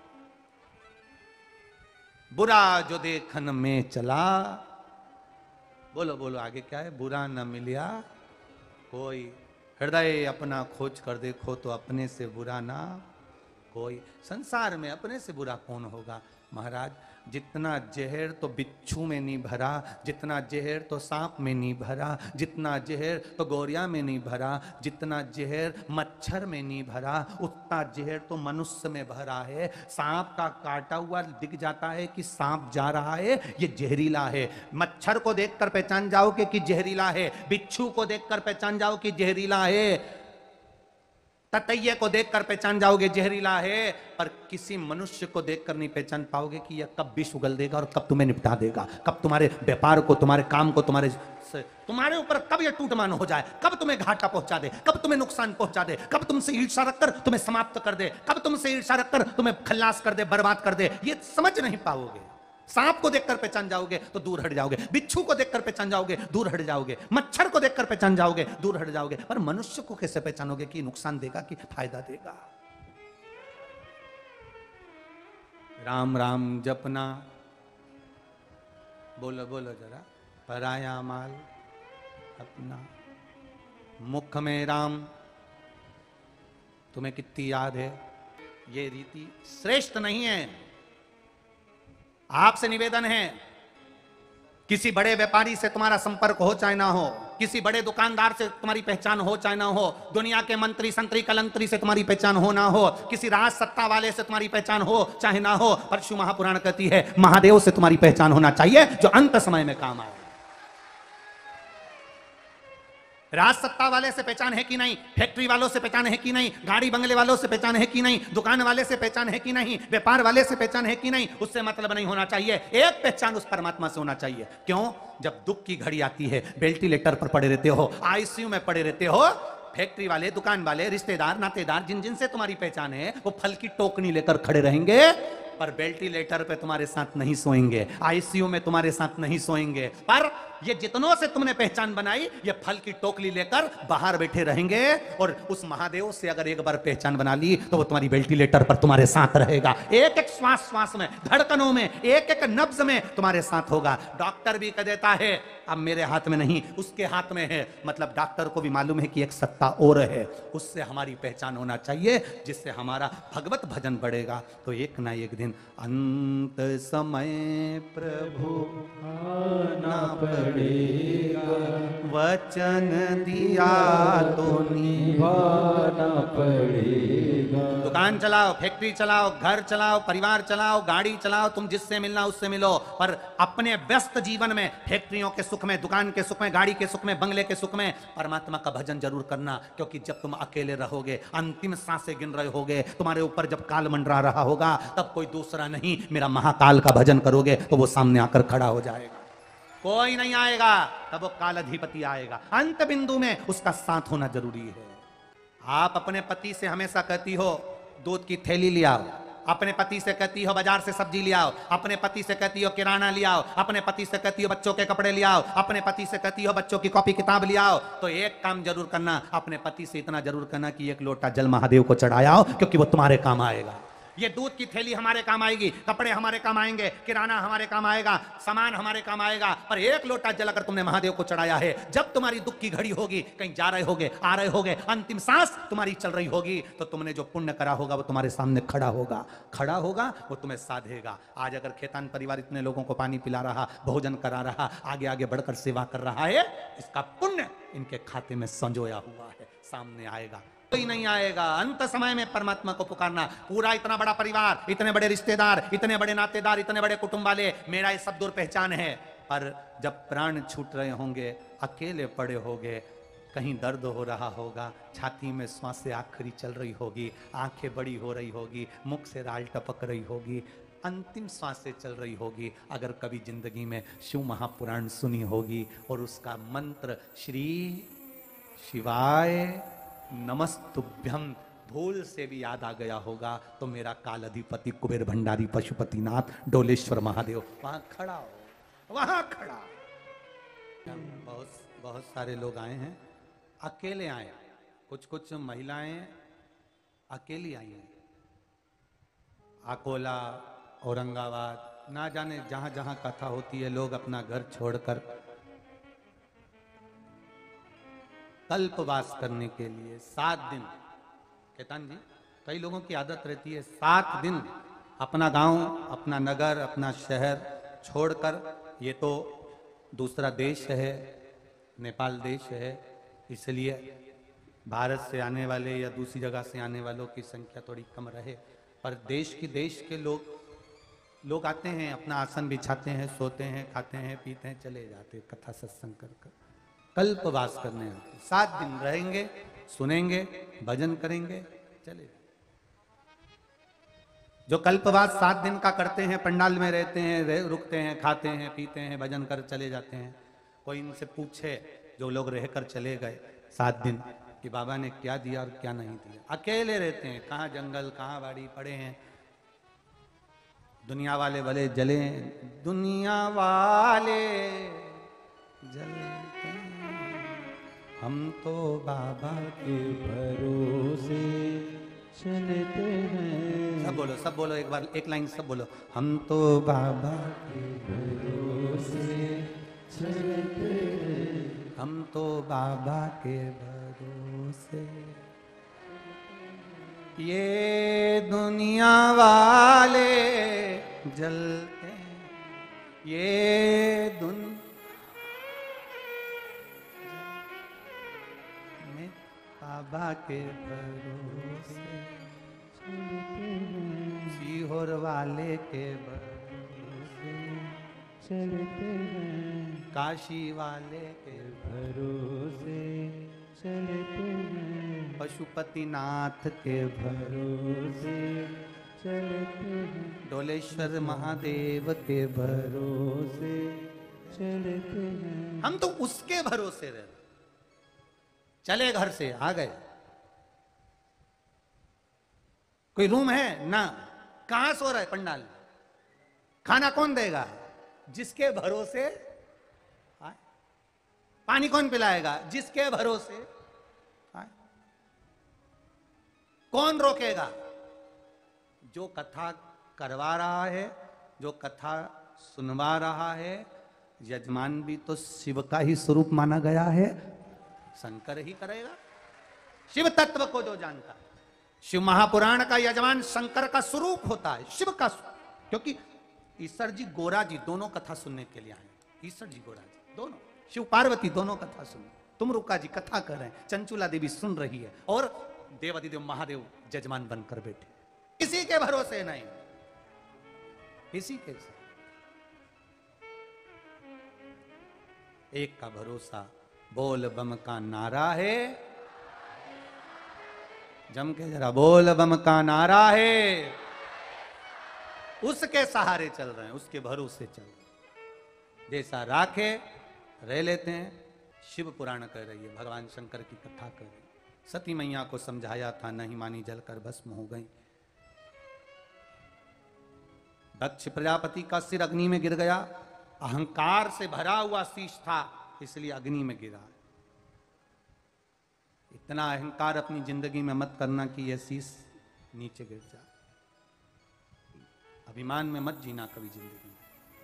बुरा जो देखन में चला, बोलो बोलो आगे क्या है? बुरा न मिलिया कोई, हृदय अपना खोज कर देखो तो अपने से बुरा ना कोई संसार में अपने से बुरा कौन होगा महाराज। जितना जहर तो बिच्छू में नहीं भरा, जितना जहर तो सांप में नहीं भरा, जितना जहर तो गौरिया में नहीं भरा, जितना जहर मच्छर में नहीं भरा, उतना जहर तो मनुष्य में भरा है। सांप का काटा हुआ दिख जाता है कि सांप जा रहा है, ये जहरीला है। मच्छर को देखकर पहचान जाओगे कि जहरीला है, बिच्छू को देखकर पहचान जाओ कि जहरीला है, ततैये को देखकर पहचान जाओगे जहरीला है, पर किसी मनुष्य को देखकर नहीं पहचान पाओगे कि यह कब विष उगल देगा और कब तुम्हें निपटा देगा, कब तुम्हारे व्यापार को, तुम्हारे काम को, तुम्हारे ऊपर कब यह टूटमान हो जाए, कब तुम्हें घाटा पहुंचा दे, कब तुम्हें नुकसान पहुंचा दे, कब तुमसे ईर्ष्या रखकर तुम्हें समाप्त कर दे, कब तुमसे ईर्ष्या रखकर तुम्हें खल्लास कर दे, बर्बाद कर दे, ये समझ नहीं पाओगे। सांप को देखकर पहचान जाओगे तो दूर हट जाओगे, बिच्छू को देखकर पहचान जाओगे दूर हट जाओगे, मच्छर को देखकर पहचान जाओगे दूर हट जाओगे, पर मनुष्य को कैसे पहचानोगे कि नुकसान देगा कि फायदा देगा। राम राम जपना, बोलो बोलो जरा, पराया माल अपना, मुख में राम। तुम्हें कितनी याद है, ये रीति श्रेष्ठ नहीं है। आपसे निवेदन है, किसी बड़े व्यापारी से तुम्हारा संपर्क हो चाहे ना हो, किसी बड़े दुकानदार से तुम्हारी पहचान हो चाहे ना हो, दुनिया के मंत्री संतरी कलंतरी से तुम्हारी पहचान हो ना हो, किसी राज सत्ता वाले से तुम्हारी पहचान हो चाहे ना हो, पर शिव महापुराण कहती है महादेव से तुम्हारी पहचान होना चाहिए, जो अंत समय में काम आए। राज सत्ता वाले से पहचान है कि नहीं, फैक्ट्री वालों से पहचान है कि नहीं, गाड़ी बंगले वालों से पहचान है कि नहीं, दुकान वाले से पहचान है कि नहीं, व्यापार वाले से पहचान है कि नहीं, उससे मतलब नहीं होना चाहिए। एक पहचान उस परमात्मा से होना चाहिए। क्यों? जब दुख की घड़ी आती है, वेंटिलेटर पर पड़े रहते हो, आईसीयू में पड़े रहते हो, फैक्ट्री वाले, दुकान वाले, रिश्तेदार, नातेदार, जिन जिन से तुम्हारी पहचान है, वो फल की टोकनी लेकर खड़े रहेंगे, पर वेंटिलेटर पे तुम्हारे साथ नहीं सोएंगे, आईसीयू में तुम्हारे साथ नहीं सोएंगे, पर ये जितनों से तुमने पहचान बनाई, ये फल की टोकरी लेकर बाहर बैठे रहेंगे। और उस महादेव से अगर एक बार पहचान बना ली तो वो तुम्हारी वेंटिलेटर पर तुम्हारे साथ रहेगा, एक एक श्वास श्वास में, धड़कनों में, एक एक नब्ज में तुम्हारे साथ होगा। डॉक्टर भी कह देता है अब मेरे हाथ में नहीं, उसके हाथ में है, मतलब डॉक्टर को भी मालूम है कि एक सत्ता और है, उससे हमारी पहचान होना चाहिए, जिससे हमारा भगवत भजन बढ़ेगा। तो एक ना एक दिन अंत समय प्रभु आना पड़ेगा, वचन दिया तो निभाना पड़ेगा। दुकान चलाओ, फैक्ट्री चलाओ, घर चलाओ, परिवार चलाओ, गाड़ी चलाओ, तुम जिससे मिलना उससे मिलो, पर अपने व्यस्त जीवन में, फैक्ट्रियों के सुख में, दुकान के सुख में, गाड़ी के सुख में, बंगले के सुख में, परमात्मा का भजन जरूर करना। क्योंकि जब तुम अकेले रहोगे, अंतिम सांसें गिन रहे होगे, तुम्हारे ऊपर जब काल मंडरा रहा होगा, तब कोई दूसरा नहीं, मेरा महाकाल का भजन करोगे तो वो सामने आकर खड़ा हो जाएगा। कोई नहीं आएगा, तब वो काल अधिपति आएगा। अंत बिंदु में उसका साथ होना जरूरी है। आप अपने पति से हमेशा कहती हो दूध की थैली ले आओ, अपने पति से कहती हो बाजार से सब्जी ले आओ, अपने पति से कहती हो किराना ले आओ, अपने पति से कहती हो बच्चों के कपड़े ले आओ, अपने पति से कहती हो बच्चों की कॉपी किताब ले आओ, तो एक काम जरूर करना, अपने पति से इतना जरूर करना कि एक लोटा जल महादेव को चढ़ाया, क्योंकि वो तुम्हारे काम आएगा। ये दूध की थैली हमारे काम आएगी, कपड़े हमारे काम आएंगे, किराना हमारे काम आएगा, सामान हमारे काम आएगा, पर एक लोटा जल अगर तुमने महादेव को चढ़ाया है, जब तुम्हारी दुख की घड़ी होगी, कहीं जा रहे होगे, आ रहे होगे, अंतिम सांस तुम्हारी चल रही होगी, तो तुमने जो पुण्य करा होगा वो तुम्हारे सामने खड़ा होगा, वो तुम्हें साधेगा। आज अगर खेतान परिवार इतने लोगों को पानी पिला रहा, भोजन करा रहा, आगे आगे बढ़कर सेवा कर रहा है, इसका पुण्य इनके खाते में संजोया हुआ है, सामने आएगा। कोई नहीं आएगा। अंत समय में परमात्मा को पुकारना। पूरा इतना बड़ा परिवार, इतने बड़े रिश्तेदार, इतने बड़े नातेदार, इतने बड़े कुटुंब वाले, मेरा ये सब दूर पहचान है, पर जब प्राण छूट रहे होंगे, अकेले पड़े होंगे, कहीं दर्द हो रहा होगा, छाती में सांसें आखिरी चल रही होगी, आंखें बड़ी हो रही होगी, मुख से राल टपक रही होगी, अंतिम सांसें चल रही होगी, अगर कभी जिंदगी में शिव महापुराण सुनी होगी और उसका मंत्र श्री शिवाय नमस्तुभ्यम भूल से भी याद आ गया होगा, तो मेरा काल अधिपति कुबेर भंडारी पशुपतिनाथ डोलेश्वर महादेव वहां खड़ा हो, वहां खड़ा। बहुत सारे लोग आए हैं, अकेले आए, कुछ महिलाएं अकेली आई हैं, अकोला, औरंगाबाद, ना जाने जहां जहां कथा होती है, लोग अपना घर छोड़कर कल्पवास करने के लिए 7 दिन। केतन जी कई लोगों की आदत रहती है 7 दिन अपना गांव, अपना नगर, अपना शहर छोड़कर, ये तो दूसरा देश है, नेपाल देश है, इसलिए भारत से आने वाले या दूसरी जगह से आने वालों की संख्या थोड़ी कम रहे, पर देश के लोग आते हैं, अपना आसन बिछाते हैं, सोते हैं, खाते हैं, पीते हैं, चले जाते हैं, कथा सत्संग कर कल्पवास करने आते। 7 दिन रहेंगे, सुनेंगे, भजन करेंगे, चले जाते। जो कल्पवास 7 दिन का करते हैं, पंडाल में रहते हैं, रुकते हैं, खाते हैं, पीते हैं, भजन कर चले जाते हैं, कोई इनसे पूछे, जो लोग रहकर चले गए 7 दिन, कि बाबा ने क्या दिया और क्या नहीं दिया। अकेले रहते हैं, कहाँ जंगल, कहाँ बाड़ी पड़े हैं। दुनिया वाले भले जले, दुनिया वाले जलते हैं, हम तो बाबा के भरोसे चलते हैं। सब बोलो एक बार, एक लाइन सब बोलो। हम तो बाबा के भरोसे चलते हैं, हम तो बाबा के भरोसे। ये दुनिया वाले जलते हैं, ये में बाबा के भरोसे चलते हैं, सीहोर वाले के भरोसे चलते हैं, काशी वाले के भरोसे चलते हैं, पशुपतिनाथ के भरोसे चलते हैं, डोलेश्वर महादेव के भरोसे चलते हैं। हम तो उसके भरोसे रहते, चले घर से आ गए, कोई रूम है ना, कहां सो रहा है पंडाल, खाना कौन देगा, जिसके भरोसे आए, पानी कौन पिलाएगा, जिसके भरोसे आए, कौन रोकेगा, जो कथा करवा रहा है, जो कथा सुनवा रहा है, यजमान भी तो शिव का ही स्वरूप माना गया है, शंकर ही करेगा। शिव तत्व को जो जानता है, शिव महापुराण का यजमान शंकर का स्वरूप होता है, शिव का, क्योंकि ईश्वर जी गोरा जी दोनों कथा सुनने के लिए आए, ईश्वर जी गोरा जी दोनों, शिव पार्वती दोनों कथा सुन, तुम रुका जी कथा कर रहे हैं, चंचुला देवी सुन रही है, और देवादिदेव महादेव जजमान बनकर बैठे, किसी के भरोसे नहीं, किसी के साथ। एक का भरोसा बोल बम का नारा है, जम के जरा बोल बम का नारा है, उसके सहारे चल रहे हैं, उसके भरोसे चल रहे हैं, जैसा राखे रह लेते हैं। शिव पुराण कह रही है, भगवान शंकर की कथा कर रही है, सती मैया को समझाया था, नहीं मानी, जलकर भस्म हो गई। दक्ष प्रजापति का सिर अग्नि में गिर गया, अहंकार से भरा हुआ शीश था, इसलिए अग्नि में गिरा। इतना अहंकार अपनी जिंदगी में मत करना कि यह शीश नीचे गिर जाए। अभिमान में मत जीना कभी जिंदगी में।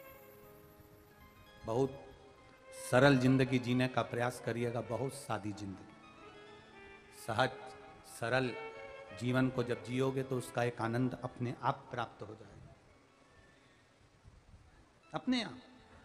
बहुत सरल जिंदगी जीने का प्रयास करिएगा, बहुत सादी जिंदगी, सहज सरल जीवन को जब जियोगे तो उसका एक आनंद अपने आप प्राप्त हो जाएगा, अपने आप।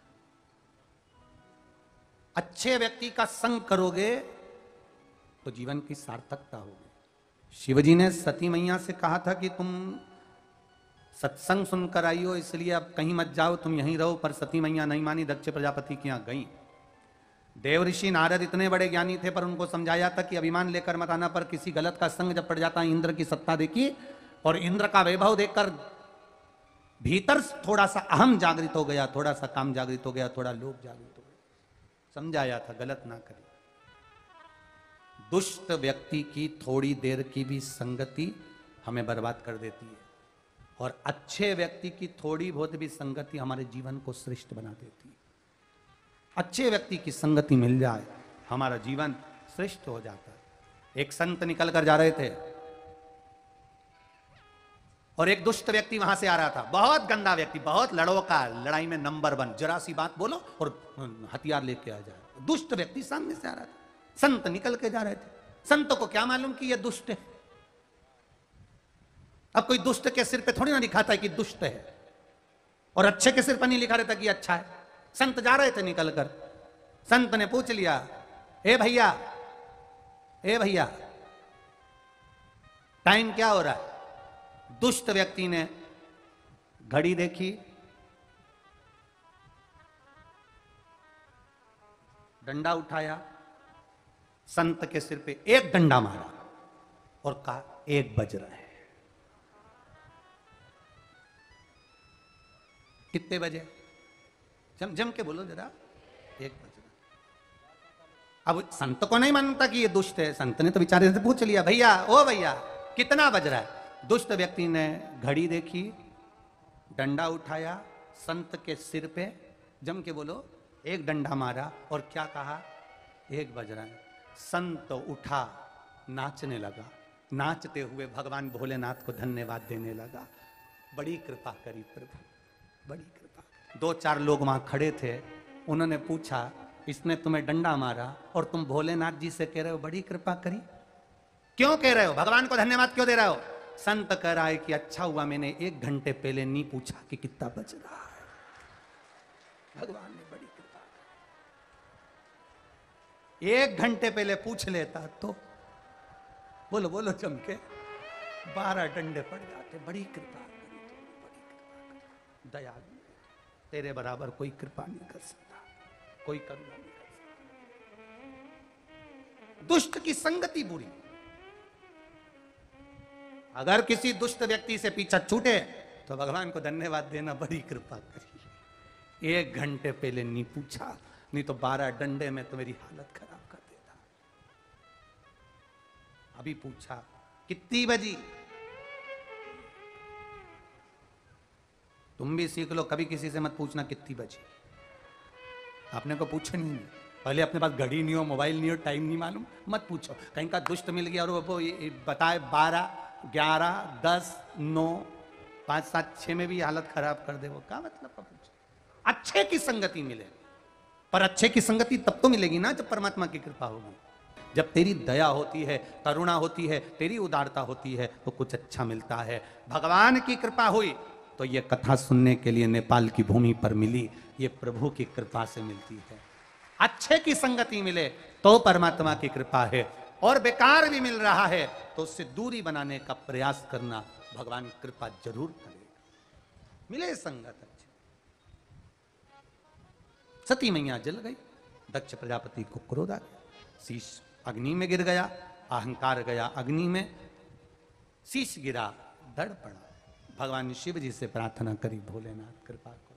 अच्छे व्यक्ति का संग करोगे तो जीवन की सार्थकता होगी। शिवजी ने सती मैया से कहा था कि तुम सत्संग सुनकर आई हो, इसलिए अब कहीं मत जाओ, तुम यहीं रहो, पर सती मैया नहीं मानी, दक्ष प्रजापति के यहां गई। देव ऋषि नारद इतने बड़े ज्ञानी थे, पर उनको समझाया था कि अभिमान लेकर मत आना, पर किसी गलत का संग जब पड़ जाता है, इंद्र की सत्ता देखी और इंद्र का वैभव देखकर भीतर थोड़ा सा अहम जागृत हो गया, थोड़ा सा काम जागृत हो गया, थोड़ा लोभ जागृत हो गया। समझाया था गलत ना करिए। दुष्ट व्यक्ति की थोड़ी देर की भी संगति हमें बर्बाद कर देती है, और अच्छे व्यक्ति की थोड़ी बहुत भी संगति हमारे जीवन को श्रेष्ठ बना देती है। अच्छे व्यक्ति की संगति मिल जाए, हमारा जीवन श्रेष्ठ हो जाता है। एक संत निकल कर जा रहे थे और एक दुष्ट व्यक्ति वहां से आ रहा था, बहुत गंदा व्यक्ति, बहुत लड़ोका, लड़ाई में नंबर 1, जरा सी बात बोलो और हथियार लेके आ जाए। दुष्ट व्यक्ति सामने से आ रहा था, संत निकल के जा रहे थे। संत को क्या मालूम कि यह दुष्ट है, अब कोई दुष्ट के सिर पे थोड़ी ना लिखाता है कि दुष्ट है, और अच्छे के सिर पर नहीं लिखा रहता कि अच्छा है। संत जा रहे थे निकल कर, संत ने पूछ लिया, ए भैया, ए भैया, टाइम क्या हो रहा है? दुष्ट व्यक्ति ने घड़ी देखी, डंडा उठाया, संत के सिर पे एक डंडा मारा और कहा 1 बज रहा है। कितने बजे? जम जम के बोलो जरा। 1 बज रहा। अब संत को नहीं मानता कि ये दुष्ट है, संत ने तो बेचारे से पूछ लिया, भैया, ओ भैया, कितना बज रहा है? दुष्ट व्यक्ति ने घड़ी देखी, डंडा उठाया, संत के सिर पे जम के बोलो 1 डंडा मारा और क्या कहा? 1 बज रहा है। संत उठा, नाचने लगा, नाचते हुए भगवान भोलेनाथ को धन्यवाद देने लगा। बड़ी कृपा करी प्रभु, बड़ी कृपा। 2-4 लोग वहां खड़े थे, उन्होंने पूछा, इसने तुम्हें डंडा मारा और तुम भोलेनाथ जी से कह रहे हो बड़ी कृपा करी? क्यों कह रहे हो? भगवान को धन्यवाद क्यों दे रहे हो? संत कह रहा है कि अच्छा हुआ मैंने 1 घंटे पहले नहीं पूछा कि कितना बज रहा है। भगवान ने बड़ी कृपा की। 1 घंटे पहले पूछ लेता तो बोलो बोलो चमके 12 डंडे पड़ जाते। बड़ी कृपा करी, बड़ी कृपा करी। दयालु, तेरे बराबर कोई कृपा नहीं कर सकता, कोई करुणा नहीं कर सकता। दुष्ट की संगति बुरी। अगर किसी दुष्ट व्यक्ति से पीछा छूटे तो भगवान को धन्यवाद देना, बड़ी कृपा करी। 1 घंटे पहले नहीं पूछा, नहीं तो 12 डंडे में तो मेरी हालत खराब कर देता। अभी पूछा कितनी बजी? तुम भी सीख लो, कभी किसी से मत पूछना कितनी बजी। आपने को पूछा नहीं, पहले अपने पास घड़ी नहीं हो, मोबाइल नहीं हो, टाइम नहीं मालूम, मत पूछो। कहीं का दुष्ट मिल गया और वो बताए 12, 11, 10, 9, 5, 7, 6 में भी हालत खराब कर दे, वो क्या मतलब का पूछो। अच्छे की संगति मिले, पर अच्छे की संगति तब तो मिलेगी ना जब परमात्मा की कृपा होगी। जब तेरी दया होती है, करुणा होती है, तेरी उदारता होती है, तो कुछ अच्छा मिलता है। भगवान की कृपा हुई तो ये कथा सुनने के लिए नेपाल की भूमि पर मिली, ये प्रभु की कृपा से मिलती है। अच्छे की संगति मिले तो परमात्मा की कृपा है, और बेकार भी मिल रहा है तो उससे दूरी बनाने का प्रयास करना, भगवान कृपा जरूर करेगा। मिले संगत अच्छे। सती मैया जल गई, दक्ष प्रजापति को क्रोध आ गया, शीश अग्नि में गिर गया, अहंकार गया अग्नि में, शीश गिरा, धड़ पड़ा। भगवान शिव जी से प्रार्थना करी, भोलेनाथ कृपा करो।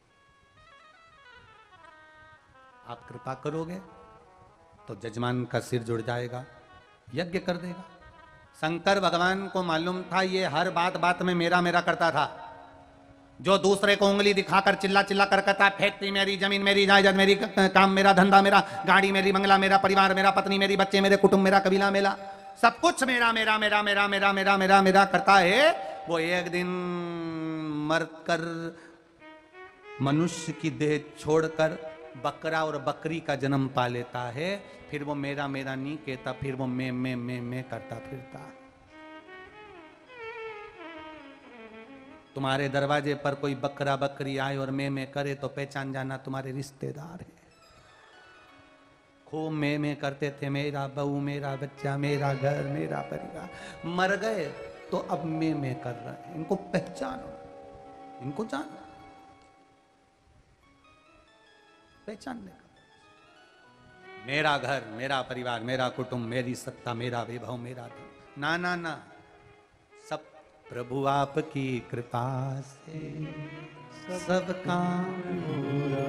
आप कृपा करोगे तो जजमान का सिर जुड़ जाएगा, यज्ञ कर देगा। शंकर भगवान को मालूम था ये हर बात बात में मेरा मेरा करता था। जो दूसरे को उंगली दिखाकर चिल्ला चिल्ला कर कहता, फैक्ट्री मेरी, जमीन मेरी, जायदाद मेरी, काम मेरा, धंधा मेरा, गाड़ी मेरी, बंगला मेरा, परिवार मेरा, पत्नी मेरी, बच्चे मेरे, कुटुंब मेरा, कबीला मेरा, सब कुछ मेरा मेरा मेरा मेरा मेरा मेरा मेरा मेरा करता है, वो एक दिन मरकर मनुष्य की देह छोड़कर बकरा और बकरी का जन्म पा लेता है। फिर वो मेरा मेरा नहीं कहता, फिर वो मैं करता फिरता। तुम्हारे दरवाजे पर कोई बकरा बकरी आए और मैं करे तो पहचान जाना तुम्हारे रिश्तेदार है। खूब मैं करते थे, मेरा बहू, मेरा बच्चा, मेरा घर, मेरा परिवार। मर गए तो अब मैं कर रहा है। इनको पहचानो, इनको जानो, पहचानने का। मेरा घर, मेरा परिवार, मेरा कुटुंब, मेरी सत्ता, मेरा वैभव, मेरा धन, ना ना ना, सब प्रभु आपकी कृपा से सब काम हो रहा